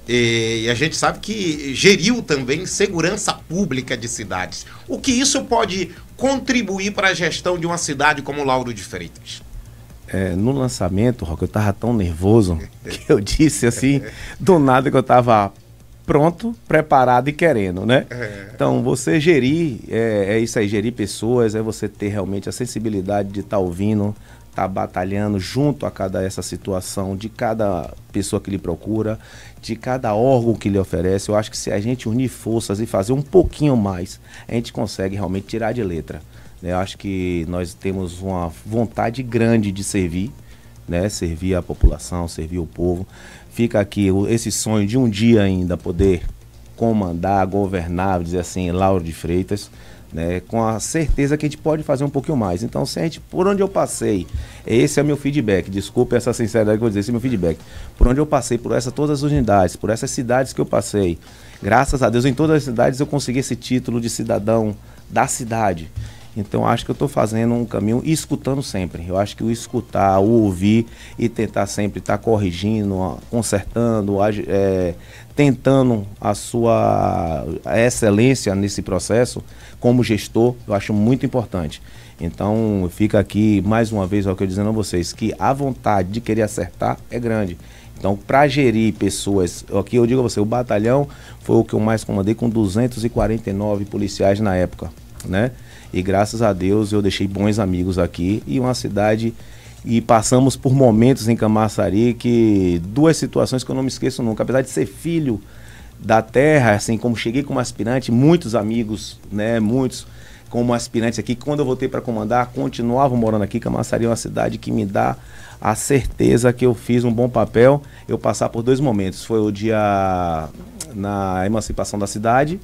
e a gente sabe que geriu também segurança pública de cidades. O que isso pode contribuir para a gestão de uma cidade como Lauro de Freitas? É, no lançamento, Roque, eu estava tão nervoso que eu disse assim, do nada que eu estava pronto, preparado e querendo, né? É. Então, você gerir, é, é isso aí, gerir pessoas, é você ter realmente a sensibilidade de estar tá ouvindo, estar tá batalhando junto a cada essa situação, de cada pessoa que lhe procura, de cada órgão que lhe oferece. Eu acho que se a gente unir forças e fazer um pouquinho mais, a gente consegue realmente tirar de letra. Eu acho que nós temos uma vontade grande de servir, né? Servir a população, servir o povo. Fica aqui esse sonho de um dia ainda poder comandar, governar, dizer assim, Lauro de Freitas, né? Com a certeza que a gente pode fazer um pouquinho mais. Então, se a gente, por onde eu passei, esse é o meu feedback, desculpe essa sinceridade que eu vou dizer, esse é o meu feedback. Por onde eu passei, por essa, todas as unidades, por essas cidades que eu passei, graças a Deus, em todas as cidades eu consegui esse título de cidadão da cidade. Então, acho que eu estou fazendo um caminho e escutando sempre. Eu acho que o escutar, o ouvir e tentar sempre estar tá corrigindo, consertando, é, tentando a sua excelência nesse processo, como gestor, eu acho muito importante. Então, fica aqui, mais uma vez, o que eu dizendo a vocês, que a vontade de querer acertar é grande. Então, para gerir pessoas, aqui eu digo a você, o batalhão foi o que eu mais comandei, com duzentos e quarenta e nove policiais na época, né? E graças a Deus eu deixei bons amigos aqui e uma cidade, e passamos por momentos em Camaçari que, duas situações que eu não me esqueço nunca, apesar de ser filho da terra, assim, como cheguei como aspirante, muitos amigos, né, muitos como aspirantes aqui, quando eu voltei para comandar, continuavam morando aqui. Camaçari é uma cidade que me dá a certeza que eu fiz um bom papel. Eu passar por dois momentos, foi o dia na emancipação da cidade,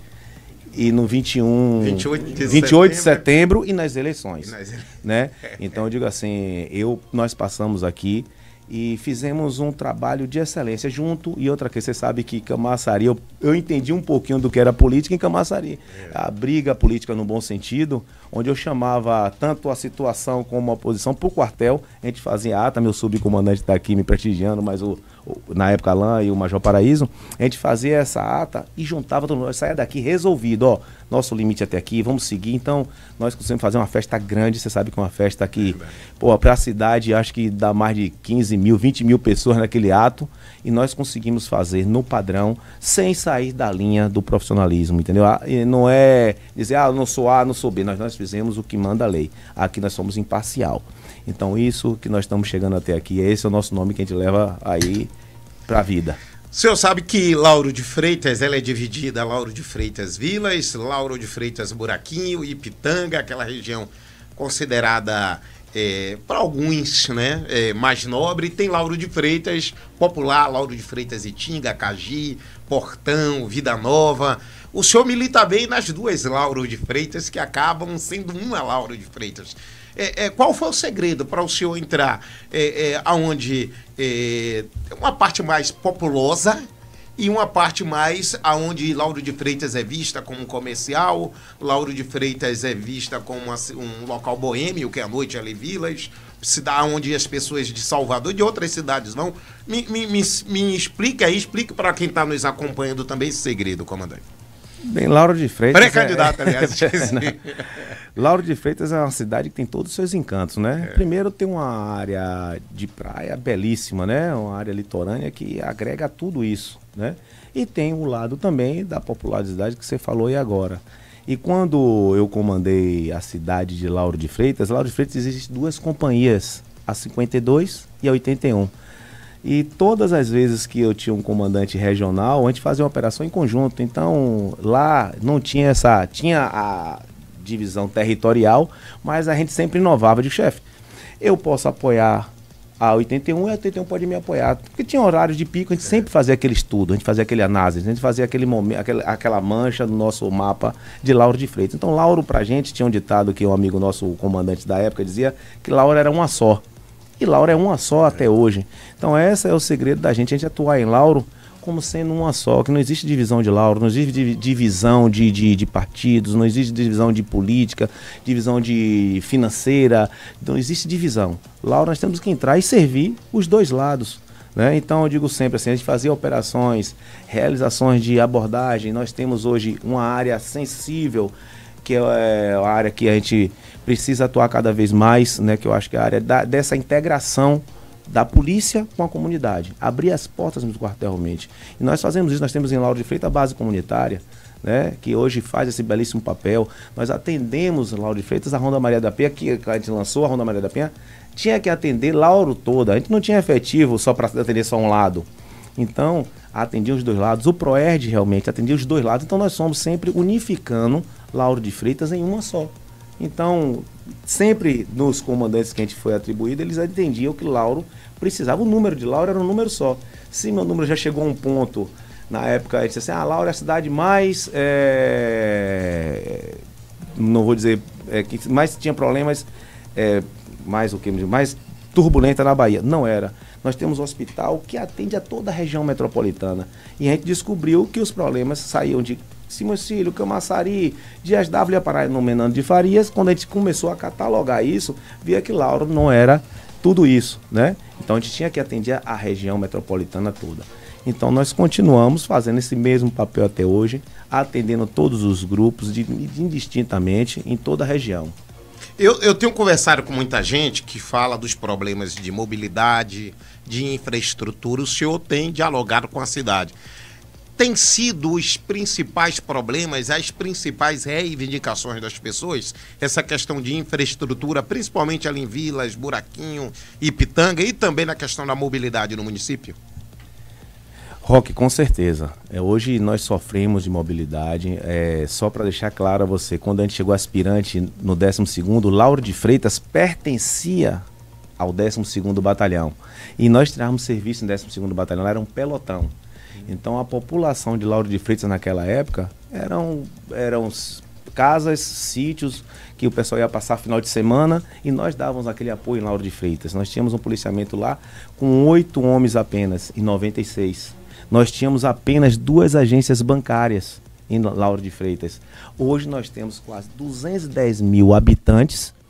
e no vinte e um, vinte e oito de, vinte e oito de setembro e nas eleições, e nas ele... né? Então eu digo assim, eu, nós passamos aqui e fizemos um trabalho de excelência junto. E outra coisa, você sabe que Camaçari, eu, eu entendi um pouquinho do que era política em Camaçari. É. A briga política no bom sentido, onde eu chamava tanto a situação como a oposição para o quartel. A gente fazia ata, meu subcomandante está aqui me prestigiando, mas o, na época Alain e o Major Paraíso, a gente fazia essa ata e juntava todo mundo, saia daqui resolvido, ó, nosso limite até aqui, vamos seguir. Então, nós conseguimos fazer uma festa grande, você sabe que uma festa aqui, é, pô, pra cidade, acho que dá mais de quinze mil, vinte mil pessoas naquele ato, e nós conseguimos fazer no padrão, sem sair da linha do profissionalismo, entendeu? E não é dizer, ah, não sou A, não sou B, nós, nós fizemos o que manda a lei, aqui nós somos imparcial. Então isso que nós estamos chegando até aqui, esse é o nosso nome que a gente leva aí pra vida. O senhor sabe que Lauro de Freitas, ela é dividida, Lauro de Freitas Vilas, Lauro de Freitas Buraquinho, Ipitanga, aquela região considerada, é, para alguns, né, é, mais nobre. Tem Lauro de Freitas popular, Lauro de Freitas Itinga, Cagi, Portão, Vida Nova. O senhor milita bem nas duas Lauro de Freitas, que acabam sendo uma Lauro de Freitas. É, é, qual foi o segredo para o senhor entrar é, é, aonde é, uma parte mais populosa e uma parte mais aonde Lauro de Freitas é vista como comercial, Lauro de Freitas é vista como uma, um local boêmio, que é a noite ali Vilas, cidade onde as pessoas de Salvador e de outras cidades vão. Me, me, me, me explica aí, explique para quem está nos acompanhando também esse segredo, comandante. Bem, Lauro de Freitas... Pré-candidato, é... aliás. Lauro de Freitas é uma cidade que tem todos os seus encantos, né? É. Primeiro tem uma área de praia belíssima, né? Uma área litorânea que agrega tudo isso, né? E tem o lado também da popularidade que você falou aí agora. E quando eu comandei a cidade de Lauro de Freitas, Lauro de Freitas existem duas companhias, a cinquenta e dois e a oitenta e um. E todas as vezes que eu tinha um comandante regional, a gente fazia uma operação em conjunto. Então, lá não tinha essa... Tinha a divisão territorial, mas a gente sempre inovava de chefe. Eu posso apoiar a oitenta e um e a oitenta e um pode me apoiar. Porque tinha horários de pico, a gente sempre fazia aquele estudo, a gente fazia aquele análise, a gente fazia aquele momento, aquele, aquela mancha no nosso mapa de Lauro de Freitas. Então, Lauro, pra gente, tinha um ditado que um amigo nosso, o comandante da época, dizia que Lauro era uma só. E Lauro é uma só até hoje. Então esse é o segredo da gente, a gente atuar em Lauro como sendo uma só, que não existe divisão de Lauro, não existe divisão de, de, de partidos, não existe divisão de política, divisão de financeira, não existe divisão. Lauro nós temos que entrar e servir os dois lados, né? Então eu digo sempre assim, a gente fazia operações, realizações de abordagem, nós temos hoje uma área sensível, que é a área que a gente precisa atuar cada vez mais, né, que eu acho que é a área da, dessa integração da polícia com a comunidade, abrir as portas do quartel realmente. E nós fazemos isso, nós temos em Lauro de Freitas a base comunitária, né, que hoje faz esse belíssimo papel. Nós atendemos Lauro de Freitas, a Ronda Maria da Penha, que a gente lançou, a Ronda Maria da Penha, tinha que atender Lauro toda, a gente não tinha efetivo só para atender só um lado. Então, atendia os dois lados, o PROERD realmente atendia os dois lados, então nós somos sempre unificando Lauro de Freitas em uma só. Então, sempre nos comandantes que a gente foi atribuído, eles entendiam que Lauro precisava, o número de Lauro era um número só. Se meu número já chegou a um ponto, na época, a gente disse assim, ah, Lauro é a cidade mais, é, não vou dizer, é, que mais tinha problemas, é, mais o que, mais turbulenta na Bahia. Não era. Nós temos um hospital que atende a toda a região metropolitana. E a gente descobriu que os problemas saíam de Simões-Filho, Camaçari, Dias Dávila e Pará, no Menando de Farias. Quando a gente começou a catalogar isso, via que Lauro não era tudo isso, né? Então a gente tinha que atender a região metropolitana toda. Então nós continuamos fazendo esse mesmo papel até hoje, atendendo todos os grupos, de, de, indistintamente, em toda a região. Eu, eu tenho conversado com muita gente que fala dos problemas de mobilidade, de infraestrutura. O senhor tem dialogado com a cidade. Tem sido os principais problemas, as principais reivindicações das pessoas, essa questão de infraestrutura, principalmente ali em Vilas, Buraquinho, Ipitanga, e também na questão da mobilidade no município? Roque, com certeza. É, hoje nós sofremos de mobilidade. É, só para deixar claro a você, quando a gente chegou aspirante no décimo segundo, Lauro de Freitas pertencia ao décimo segundo Batalhão. E nós tirávamos serviço no décimo segundo Batalhão, lá era um pelotão. Então a população de Lauro de Freitas naquela época eram, eram casas, sítios que o pessoal ia passar final de semana e nós dávamos aquele apoio em Lauro de Freitas. Nós tínhamos um policiamento lá com oito homens apenas, em noventa e seis. Nós tínhamos apenas duas agências bancárias em Lauro de Freitas. Hoje nós temos quase duzentos e dez mil habitantes,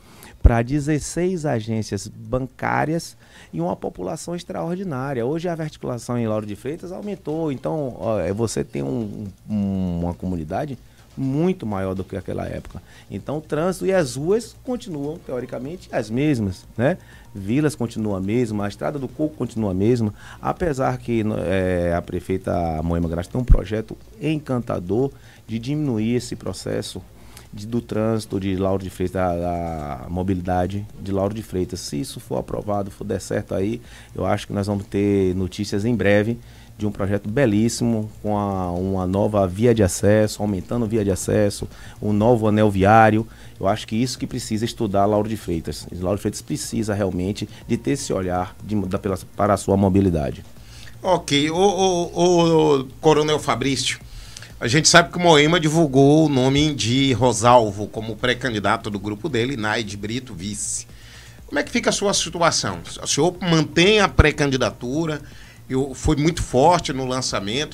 para dezesseis agências bancárias e uma população extraordinária. Hoje a verticulação em Lauro de Freitas aumentou, então ó, você tem um, um, uma comunidade muito maior do que aquela época. Então o trânsito e as ruas continuam, teoricamente, as mesmas, né? Vilas continua a mesma, a Estrada do Coco continua a mesma, apesar que é, a prefeita Moema Graça tem um projeto encantador de diminuir esse processo de, do trânsito de Lauro de Freitas, da, da mobilidade de Lauro de Freitas. Se isso for aprovado, for der certo aí, eu acho que nós vamos ter notícias em breve de um projeto belíssimo, com a, uma nova via de acesso, aumentando via de acesso, um novo anel viário. Eu acho que isso que precisa estudar Lauro de Freitas. Lauro de Freitas precisa realmente de ter esse olhar de, da, pela, para a sua mobilidade. Ok. O, o, o Coronel Fabrício, a gente sabe que o Moema divulgou o nome de Rosalvo como pré-candidato do grupo dele, Naide Brito, vice. Como é que fica a sua situação? O senhor mantém a pré-candidatura? Eu, foi muito forte no lançamento.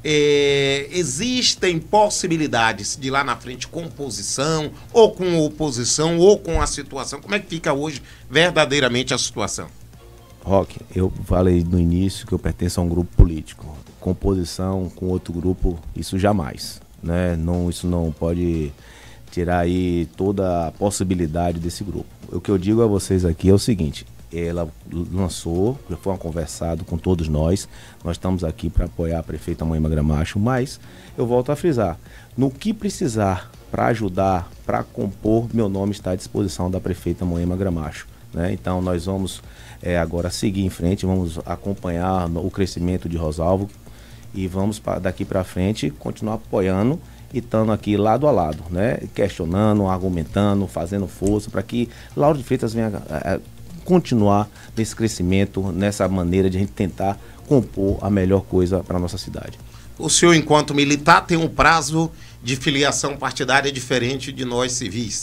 É, existem possibilidades de lá na frente composição, ou com oposição, ou com a situação? Como é que fica hoje verdadeiramente a situação? Roque, eu falei no início que eu pertenço a um grupo político. Composição com outro grupo, isso jamais, né? Não, isso não pode tirar aí toda a possibilidade desse grupo. O que eu digo a vocês aqui é o seguinte: ela lançou, já foi um conversado com todos nós, nós estamos aqui para apoiar a prefeita Moema Gramacho, mas eu volto a frisar, no que precisar para ajudar, para compor, meu nome está à disposição da prefeita Moema Gramacho, né? Então nós vamos é, agora seguir em frente, vamos acompanhar o crescimento de Rosalvo e vamos pra, daqui para frente continuar apoiando e estando aqui lado a lado, né? Questionando, argumentando, fazendo força para que Lauro de Freitas venha a, continuar nesse crescimento, nessa maneira de a gente tentar compor a melhor coisa para a nossa cidade. O senhor, enquanto militar, tem um prazo de filiação partidária diferente de nós civis.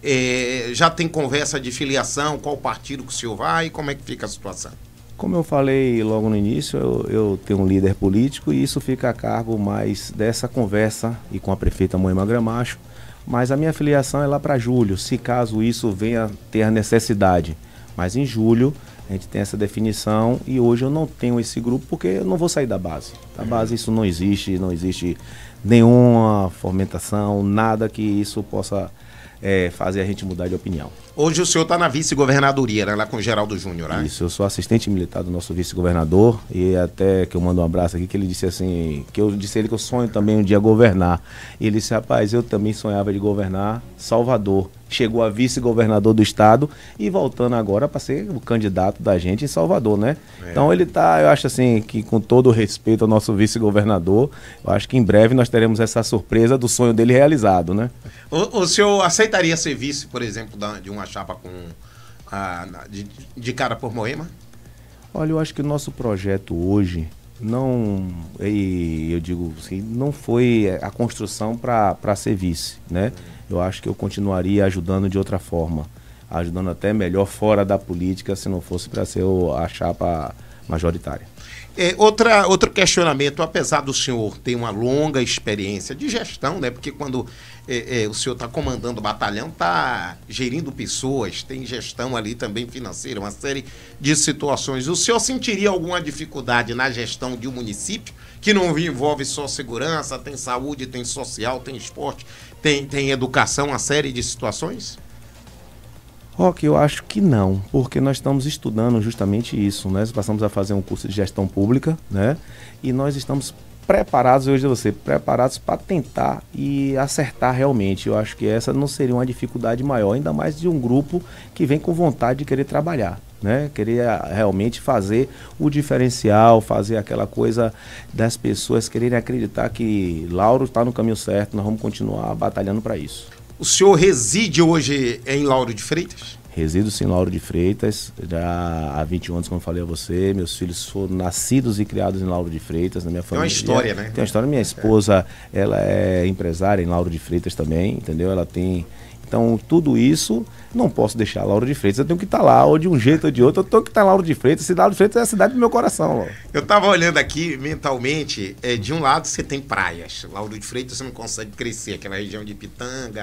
É, já tem conversa de filiação, qual partido que o senhor vai, como é que fica a situação? Como eu falei logo no início, eu, eu tenho um líder político e isso fica a cargo mais dessa conversa e com a prefeita Moema Gramacho, mas a minha filiação é lá para julho, se caso isso venha ter a necessidade. Mas em julho a gente tem essa definição e hoje eu não tenho esse grupo porque eu não vou sair da base. Da base isso não existe, não existe nenhuma fomentação, nada que isso possa é, fazer a gente mudar de opinião. Hoje o senhor está na vice-governadoria, né, lá com o Geraldo Júnior, né? Isso, eu sou assistente militar do nosso vice-governador e até que eu mando um abraço aqui, que ele disse assim, que eu disse a ele que eu sonho também um dia governar. E ele disse, rapaz, eu também sonhava de governar Salvador. Chegou a vice-governador do estado e voltando agora para ser o candidato da gente em Salvador, né? É. Então ele tá, eu acho assim, que com todo o respeito ao nosso vice-governador, eu acho que em breve nós teremos essa surpresa do sonho dele realizado, né? O, o senhor aceitaria ser vice, por exemplo, de uma chapa com a, de, de cara por Moema? Olha, eu acho que o nosso projeto hoje não, e eu digo assim, não foi a construção para ser vice, né? Eu acho que eu continuaria ajudando de outra forma, ajudando até melhor fora da política, se não fosse para ser o, a chapa majoritária. É, outra, outro questionamento, apesar do senhor ter uma longa experiência de gestão, né? Porque quando é, é, o senhor está comandando o batalhão, está gerindo pessoas, tem gestão ali também financeira, uma série de situações. O senhor sentiria alguma dificuldade na gestão de um município que não envolve só segurança, tem saúde, tem social, tem esporte, tem, tem educação, uma série de situações? Roque, eu acho que não, porque nós estamos estudando justamente isso, né? Nós passamos a fazer um curso de gestão pública, né? E nós estamos preparados, hoje você, preparados para tentar e acertar realmente. Eu acho que essa não seria uma dificuldade maior, ainda mais de um grupo que vem com vontade de querer trabalhar, né? Querer realmente fazer o diferencial, fazer aquela coisa das pessoas quererem acreditar que Lauro está no caminho certo, nós vamos continuar batalhando para isso. O senhor reside hoje em Lauro de Freitas? Resido sim em Lauro de Freitas, já há vinte anos, como eu falei a você. Meus filhos foram nascidos e criados em Lauro de Freitas, na minha família. Tem uma história, né? Tem uma história. Minha esposa, ela é empresária em Lauro de Freitas também, entendeu? Ela tem... Então, tudo isso, não posso deixar Lauro de Freitas. Eu tenho que estar lá, ou de um jeito ou de outro, eu tenho que estar em Lauro de Freitas. E Lauro de Freitas é a cidade do meu coração. Lauro. Eu estava olhando aqui, mentalmente, é, de um lado você tem praias. Lauro de Freitas você não consegue crescer, aquela região de Pitanga,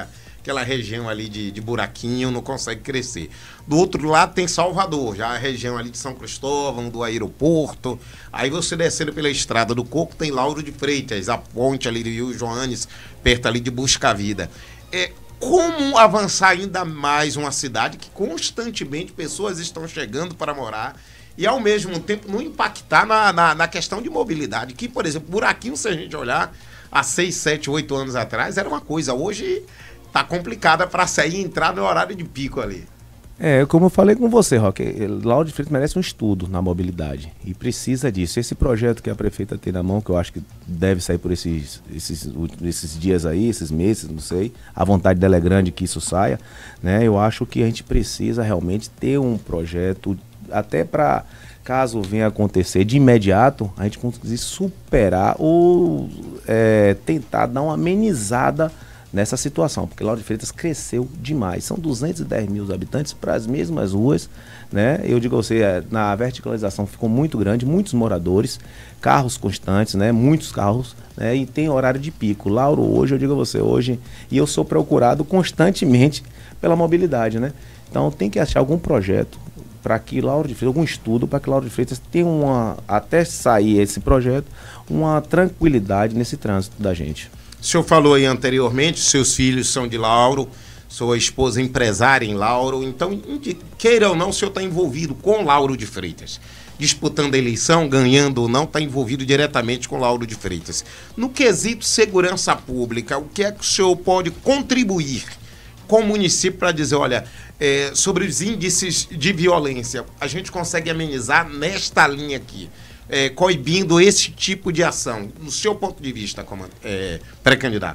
aquela região ali de, de buraquinho, não consegue crescer. Do outro lado tem Salvador, já a região ali de São Cristóvão, do aeroporto. Aí você descendo pela Estrada do Coco, tem Lauro de Freitas, a ponte ali do Rio Joanes, perto ali de Busca Vida. É, como avançar ainda mais uma cidade que constantemente pessoas estão chegando para morar e, ao mesmo tempo, não impactar na, na, na questão de mobilidade, que, por exemplo, buraquinho, se a gente olhar, há seis, sete, oito anos atrás, era uma coisa. Hoje tá complicada para sair e entrar no horário de pico ali. É, como eu falei com você, Roque, Lauro de Freitas merece um estudo na mobilidade e precisa disso. Esse projeto que a prefeita tem na mão, que eu acho que deve sair por esses, esses, esses dias aí, esses meses, não sei, a vontade dela é grande que isso saia, né? Eu acho que a gente precisa realmente ter um projeto, até para, caso venha acontecer de imediato, a gente conseguir superar ou é, tentar dar uma amenizada nessa situação, porque Lauro de Freitas cresceu demais. São duzentos e dez mil habitantes para as mesmas ruas, né? Eu digo a você, na verticalização ficou muito grande, muitos moradores, carros constantes, né? Muitos carros, né? E tem horário de pico. Lauro, hoje, eu digo a você, hoje, e eu sou procurado constantemente pela mobilidade, né? Então tem que achar algum projeto para que Lauro de Freitas, algum estudo para que Lauro de Freitas tenha uma, até sair esse projeto, uma tranquilidade nesse trânsito da gente. O senhor falou aí anteriormente, seus filhos são de Lauro, sua esposa é empresária em Lauro, então, queira ou não, o senhor está envolvido com Lauro de Freitas. Disputando a eleição, ganhando ou não, está envolvido diretamente com Lauro de Freitas. No quesito segurança pública, o que é que o senhor pode contribuir com o município para dizer, olha, é, sobre os índices de violência, a gente consegue amenizar nesta linha aqui? É, coibindo esse tipo de ação, no seu ponto de vista, como é, pré-candidato?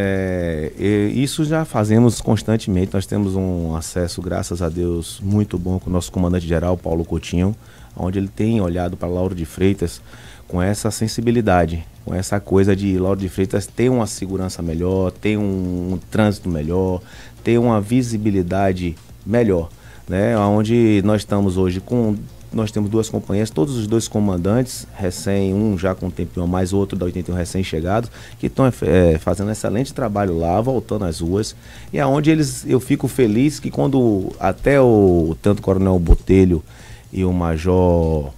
É, isso já fazemos constantemente. Nós temos um acesso, graças a Deus, muito bom com o nosso comandante-geral, Paulo Coutinho, onde ele tem olhado para Lauro de Freitas com essa sensibilidade, com essa coisa de Lauro de Freitas ter uma segurança melhor, ter um, um trânsito melhor, ter uma visibilidade melhor, né? Onde nós estamos hoje com... Nós temos duas companhias, todos os dois comandantes, recém, um já com um tempinho a mais, outro da oitenta e um recém-chegados, que estão é, fazendo um excelente trabalho lá, voltando às ruas. E aonde eles, eu fico feliz que quando até o tanto o Coronel Botelho e o Major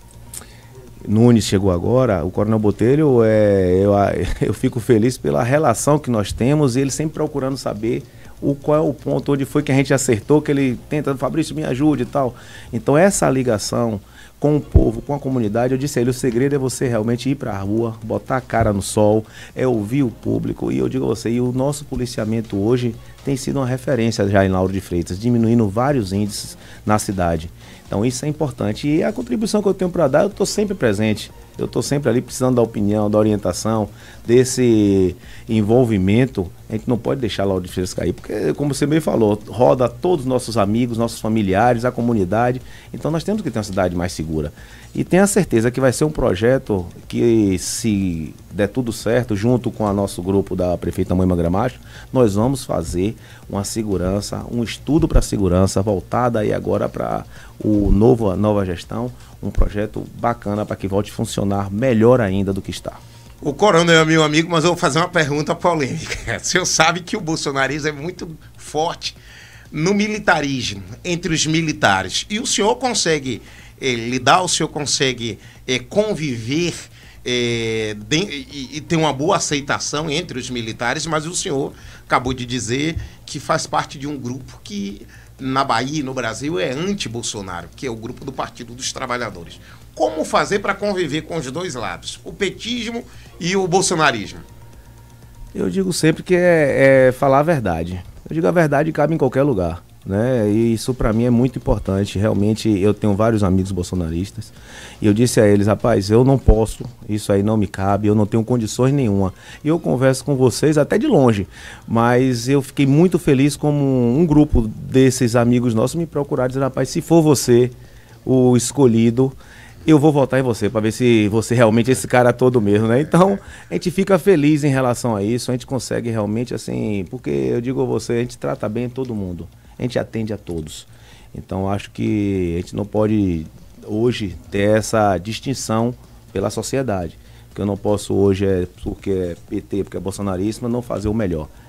Nunes chegou agora, o Coronel Botelho, é, eu, eu fico feliz pela relação que nós temos, e ele sempre procurando saber o qual é o ponto onde foi que a gente acertou, que ele tenta, Fabrício, me ajude e tal. Então essa ligação com o povo, com a comunidade, eu disse a ele, o segredo é você realmente ir para a rua, botar a cara no sol, é ouvir o público. E eu digo a você, e o nosso policiamento hoje tem sido uma referência já em Lauro de Freitas, diminuindo vários índices na cidade. Então isso é importante. E a contribuição que eu tenho para dar, eu estou sempre presente. Eu estou sempre ali precisando da opinião, da orientação, desse envolvimento. A gente não pode deixar Lauro de Freitas cair, porque, como você bem falou, roda todos os nossos amigos, nossos familiares, a comunidade. Então nós temos que ter uma cidade mais segura. E tenha certeza que vai ser um projeto que, se der tudo certo, junto com o nosso grupo da prefeita Moema Gramacho, nós vamos fazer uma segurança, um estudo para a segurança, voltada aí agora para o novo, a nova gestão, um projeto bacana para que volte a funcionar melhor ainda do que está. O Coronel é meu amigo, mas eu vou fazer uma pergunta polêmica. O senhor sabe que o bolsonarismo é muito forte no militarismo, entre os militares. E o senhor consegue eh, lidar, o senhor consegue eh, conviver eh, de, e, e ter uma boa aceitação entre os militares, mas o senhor acabou de dizer que faz parte de um grupo que, na Bahia e no Brasil, é anti-Bolsonaro, que é o grupo do Partido dos Trabalhadores. Como fazer para conviver com os dois lados, o petismo e o bolsonarismo? Eu digo sempre que é, é falar a verdade. Eu digo a verdade cabe em qualquer lugar, né? E isso para mim é muito importante. Realmente eu tenho vários amigos bolsonaristas e eu disse a eles, rapaz, eu não posso, isso aí não me cabe, eu não tenho condições nenhuma. E eu converso com vocês até de longe, mas eu fiquei muito feliz como um grupo desses amigos nossos me procuraram dizendo, rapaz, se for você o escolhido, eu vou votar em você, para ver se você realmente é esse cara todo mesmo, né? Então, a gente fica feliz em relação a isso, a gente consegue realmente, assim, porque eu digo a você, a gente trata bem todo mundo, a gente atende a todos. Então, acho que a gente não pode, hoje, ter essa distinção pela sociedade. Que eu não posso hoje, é, porque é P T, porque é bolsonarista, não fazer o melhor.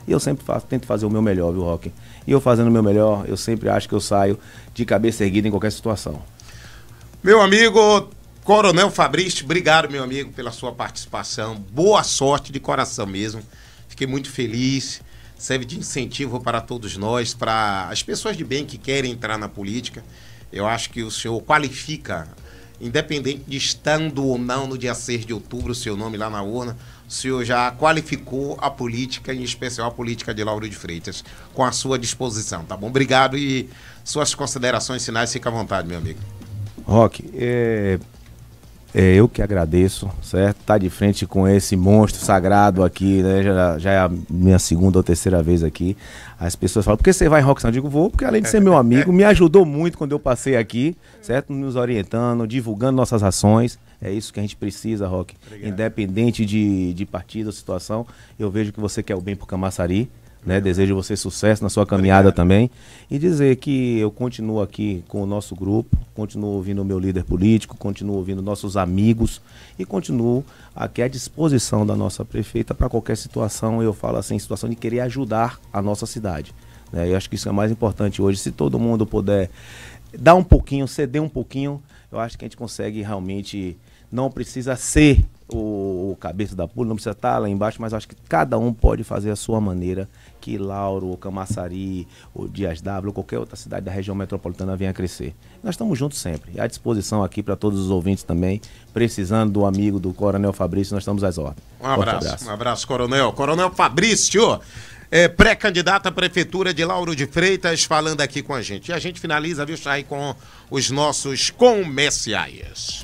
E eu sempre faço, tento fazer o meu melhor, viu, Roque? E eu fazendo o meu melhor, eu sempre acho que eu saio de cabeça erguida em qualquer situação. Meu amigo Coronel Fabrício, obrigado, meu amigo, pela sua participação. Boa sorte de coração mesmo. Fiquei muito feliz. Serve de incentivo para todos nós, para as pessoas de bem que querem entrar na política. Eu acho que o senhor qualifica, independente de estando ou não no dia seis de outubro, o seu nome lá na urna, o senhor já qualificou a política, em especial a política de Lauro de Freitas, com a sua disposição, tá bom? Obrigado e suas considerações finais, fica à vontade, meu amigo. Roque, é, é eu que agradeço, certo? Tá de frente com esse monstro sagrado aqui, né? Já, já é a minha segunda ou terceira vez aqui. As pessoas falam, por que você vai em Roque? Eu digo, vou, porque além de ser meu amigo, me ajudou muito quando eu passei aqui, certo? Nos orientando, divulgando nossas ações. É isso que a gente precisa, Roque. Obrigado. Independente de, de partido ou situação, eu vejo que você quer o bem pro Camaçari. Né? Desejo você sucesso na sua caminhada. Obrigado. Também. E dizer que eu continuo aqui com o nosso grupo, continuo ouvindo o meu líder político, continuo ouvindo nossos amigos e continuo aqui à disposição da nossa prefeita para qualquer situação. Eu falo assim, situação de querer ajudar a nossa cidade. Né? Eu acho que isso é mais importante hoje. Se todo mundo puder dar um pouquinho, ceder um pouquinho, eu acho que a gente consegue realmente. Não precisa ser o, o cabeça da pula, não precisa estar lá embaixo, mas acho que cada um pode fazer a sua maneira, que Lauro, ou Camaçari, ou Dias d'Ávila, ou qualquer outra cidade da região metropolitana venha a crescer. Nós estamos juntos sempre, e à disposição aqui para todos os ouvintes também, precisando do amigo do Coronel Fabrício, nós estamos às ordens. Um abraço, abraço, um abraço, Coronel. Coronel Fabrício, é, pré-candidato à Prefeitura de Lauro de Freitas, falando aqui com a gente. E a gente finaliza, viu, Chay, com os nossos comerciais.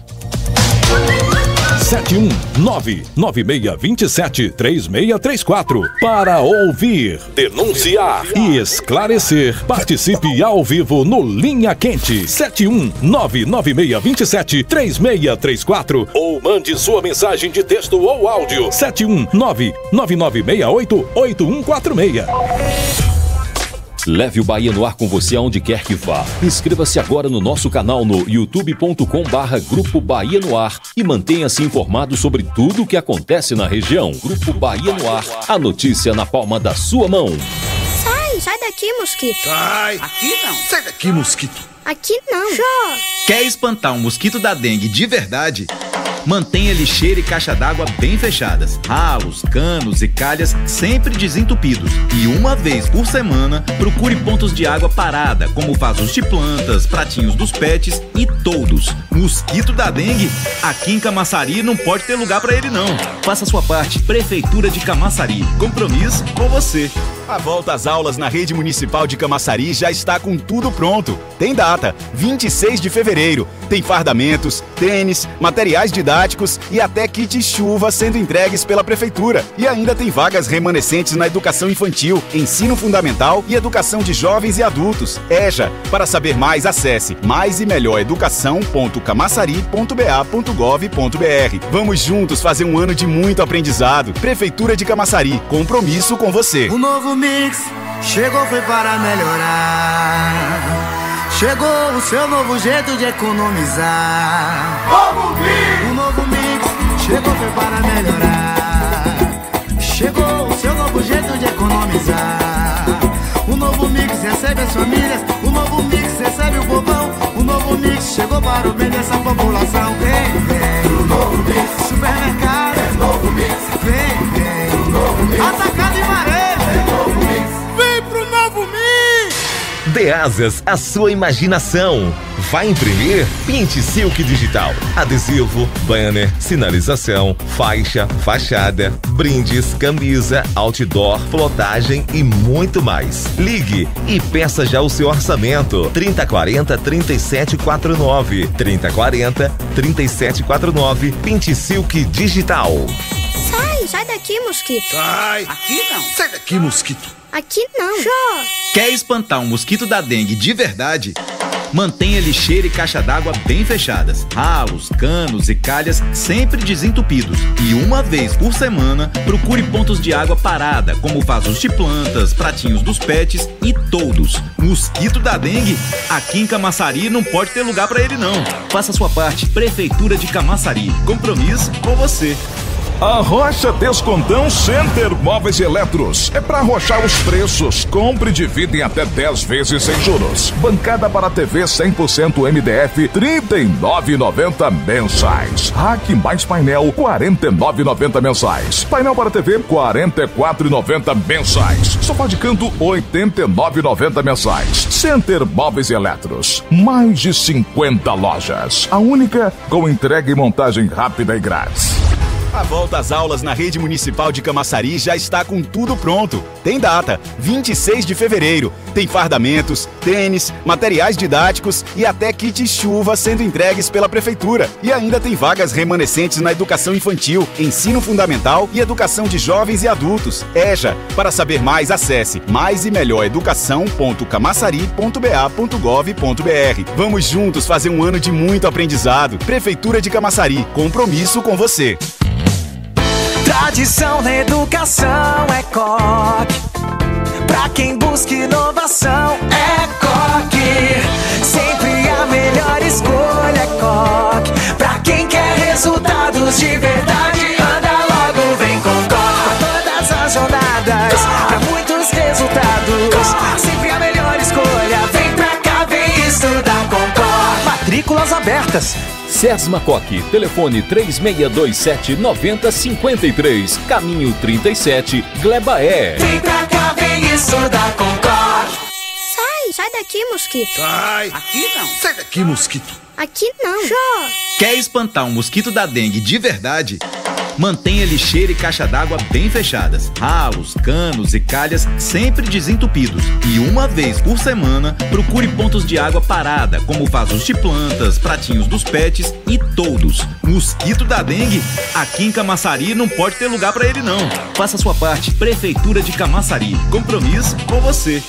sete um nove nove seis dois sete três seis três quatro. Para ouvir, denunciar e esclarecer, participe ao vivo no Linha Quente sete um nove nove seis dois sete três seis três quatro ou mande sua mensagem de texto ou áudio sete um nove nove nove seis oito oito um quatro seis. Leve o Bahia no ar com você aonde quer que vá. Inscreva-se agora no nosso canal no youtube ponto com barra Grupo Bahia no Ar e mantenha-se informado sobre tudo o que acontece na região. Grupo Bahia no Ar, a notícia na palma da sua mão. Sai, sai daqui, mosquito. Sai. Aqui não. Sai daqui, mosquito. Aqui não. Jô. Quer espantar um mosquito da dengue de verdade? Mantenha lixeira e caixa d'água bem fechadas. Ralos, canos e calhas sempre desentupidos. E uma vez por semana, procure pontos de água parada, como vasos de plantas, pratinhos dos pets e toldos. Mosquito da dengue? Aqui em Camaçari não pode ter lugar pra ele não. Faça sua parte, Prefeitura de Camaçari. Compromisso com você. A volta às aulas na rede municipal de Camaçari já está com tudo pronto. Tem data, vinte e seis de fevereiro. Tem fardamentos, tênis, materiais didáticos e até kits chuva sendo entregues pela prefeitura. E ainda tem vagas remanescentes na educação infantil, ensino fundamental e educação de jovens e adultos. EJA. Para saber mais, acesse mais e melhor educação ponto camaçari ponto ba ponto gov ponto br. Vamos juntos fazer um ano de muito aprendizado. Prefeitura de Camaçari, compromisso com você. O novo Mix chegou, foi para melhorar. Chegou o seu novo jeito de economizar. Novo Mix! O novo Mix chegou, foi para melhorar. Chegou o seu novo jeito de economizar. O novo Mix recebe as famílias. O novo Mix recebe o povão. O novo Mix chegou para o bem dessa população. Vem, vem, o novo Mix. Supermercado, é novo Mix. Vem, vem, o novo Mix. Atacado e varejo, é novo Mix. Vem pro novo Mix. Deasas, a sua imaginação. Vai imprimir? Pinte Silk Digital. Adesivo, banner, sinalização, faixa, fachada, brindes, camisa, outdoor, flotagem e muito mais. Ligue e peça já o seu orçamento. trinta quarenta, trinta e sete quarenta e nove. trinta quarenta, trinta e sete quarenta e nove. Pinte Silk Digital. Sai, sai daqui, mosquito. Sai. Aqui não. Sai daqui, mosquito. Aqui não. Jô. Quer espantar um mosquito da dengue de verdade? Mantenha lixeira e caixa d'água bem fechadas. Ralos, canos e calhas sempre desentupidos. E uma vez por semana, procure pontos de água parada, como vasos de plantas, pratinhos dos pets e toldos. Mosquito da dengue? Aqui em Camaçari não pode ter lugar pra ele não. Faça sua parte, Prefeitura de Camaçari. Compromisso com você. Arrocha Descontão Center Móveis e Eletros. É para arrochar os preços. Compre e divide em até dez vezes sem juros. Bancada para T V cem por cento M D F, trinta e nove reais e noventa centavos mensais. Rack mais painel, quarenta e nove reais e noventa centavos mensais. Painel para T V, quarenta e quatro reais e noventa centavos mensais. Sofá de canto, oitenta e nove reais e noventa centavos mensais. Center Móveis e Eletros. Mais de cinquenta lojas. A única com entrega e montagem rápida e grátis. A volta às aulas na rede municipal de Camaçari já está com tudo pronto. Tem data, vinte e seis de fevereiro. Tem fardamentos, tênis, materiais didáticos e até kits chuva sendo entregues pela prefeitura. E ainda tem vagas remanescentes na educação infantil, ensino fundamental e educação de jovens e adultos. EJA. Para saber mais, acesse mais e melhor educação ponto camaçari ponto b a ponto gov ponto b r. Vamos juntos fazer um ano de muito aprendizado. Prefeitura de Camaçari, compromisso com você. Tradição na educação é Coque. Pra quem busca inovação é Coque. Sempre a melhor escolha é Coque. Pra quem quer resultados de verdade, anda logo, vem com Coque. Todas as jornadas, pra muitos resultados. Sempre a melhor escolha, vem pra cá, vem estudar com Coque. Matrículas abertas. Sesma Coque, telefone três seis dois sete nove zero cinco três, caminho trinta e sete, Glebaé. Vem pra cá, vem estudar com Coque. Sai, sai daqui, mosquito. Sai. Aqui não. Sai daqui, mosquito. Aqui não. Jô. Quer espantar um mosquito da dengue de verdade? Mantenha lixeira e caixa d'água bem fechadas. Ralos, canos e calhas sempre desentupidos. E uma vez por semana, procure pontos de água parada, como vasos de plantas, pratinhos dos pets e toldos. Mosquito da dengue? Aqui em Camaçari não pode ter lugar pra ele não. Faça sua parte, Prefeitura de Camaçari. Compromisso com você.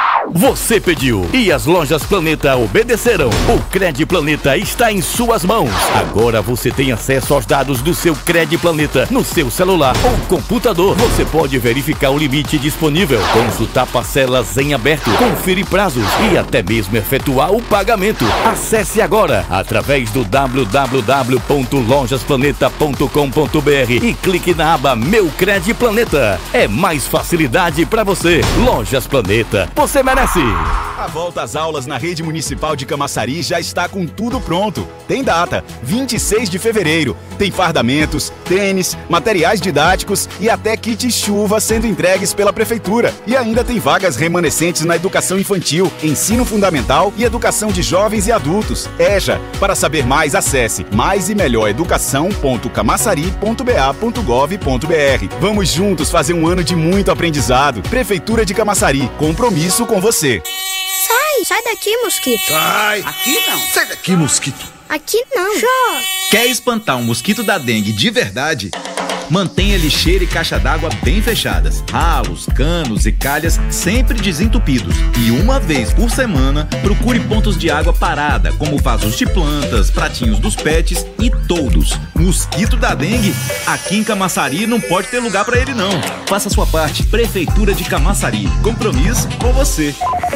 Você pediu e as lojas Planeta obedeceram. O Cred Planeta está em suas mãos. Agora você tem acesso aos dados do seu Cred Planeta no seu celular ou computador. Você pode verificar o limite disponível, consultar parcelas em aberto, conferir prazos e até mesmo efetuar o pagamento. Acesse agora através do w w w ponto lojas planeta ponto com ponto b r e clique na aba Meu Cred Planeta. É mais facilidade para você. Lojas Planeta. Você merece. A volta às aulas na rede municipal de Camaçari já está com tudo pronto. Tem data, vinte e seis de fevereiro. Tem fardamentos, tênis, materiais didáticos e até kits chuva sendo entregues pela prefeitura. E ainda tem vagas remanescentes na educação infantil, ensino fundamental e educação de jovens e adultos. EJA. Para saber mais, acesse mais e melhor educação ponto camaçari ponto b a ponto gov ponto b r. Vamos juntos fazer um ano de muito aprendizado. Prefeitura de Camaçari, compromisso com você. Sai, sai daqui, mosquito. Sai. Aqui não. Sai daqui, mosquito. Aqui não. Jô. Quer espantar um mosquito da dengue de verdade? Mantenha lixeira e caixa d'água bem fechadas. Ralos, canos e calhas sempre desentupidos. E uma vez por semana, procure pontos de água parada, como vasos de plantas, pratinhos dos pets e toldos. Mosquito da dengue? Aqui em Camaçari não pode ter lugar pra ele não. Faça sua parte, Prefeitura de Camaçari. Compromisso com você.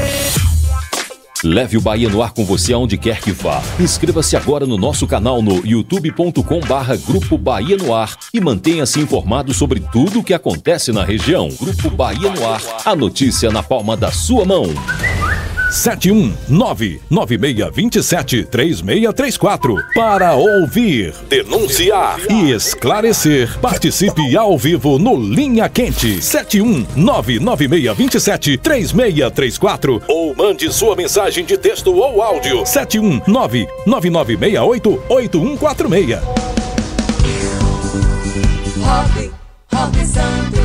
Leve o Bahia no ar com você aonde quer que vá. Inscreva-se agora no nosso canal no youtube ponto com barra Grupo Bahia no Ar e mantenha-se informado sobre tudo o que acontece na região. Grupo Bahia no Ar, a notícia na palma da sua mão. sete um nove nove seis dois sete três seis três quatro. Para ouvir, denunciar e esclarecer, participe ao vivo no Linha Quente sete um nove nove seis dois sete três seis três quatro ou mande sua mensagem de texto ou áudio sete um nove nove nove seis oito oito um quatro seis. Rock, Rock Santos.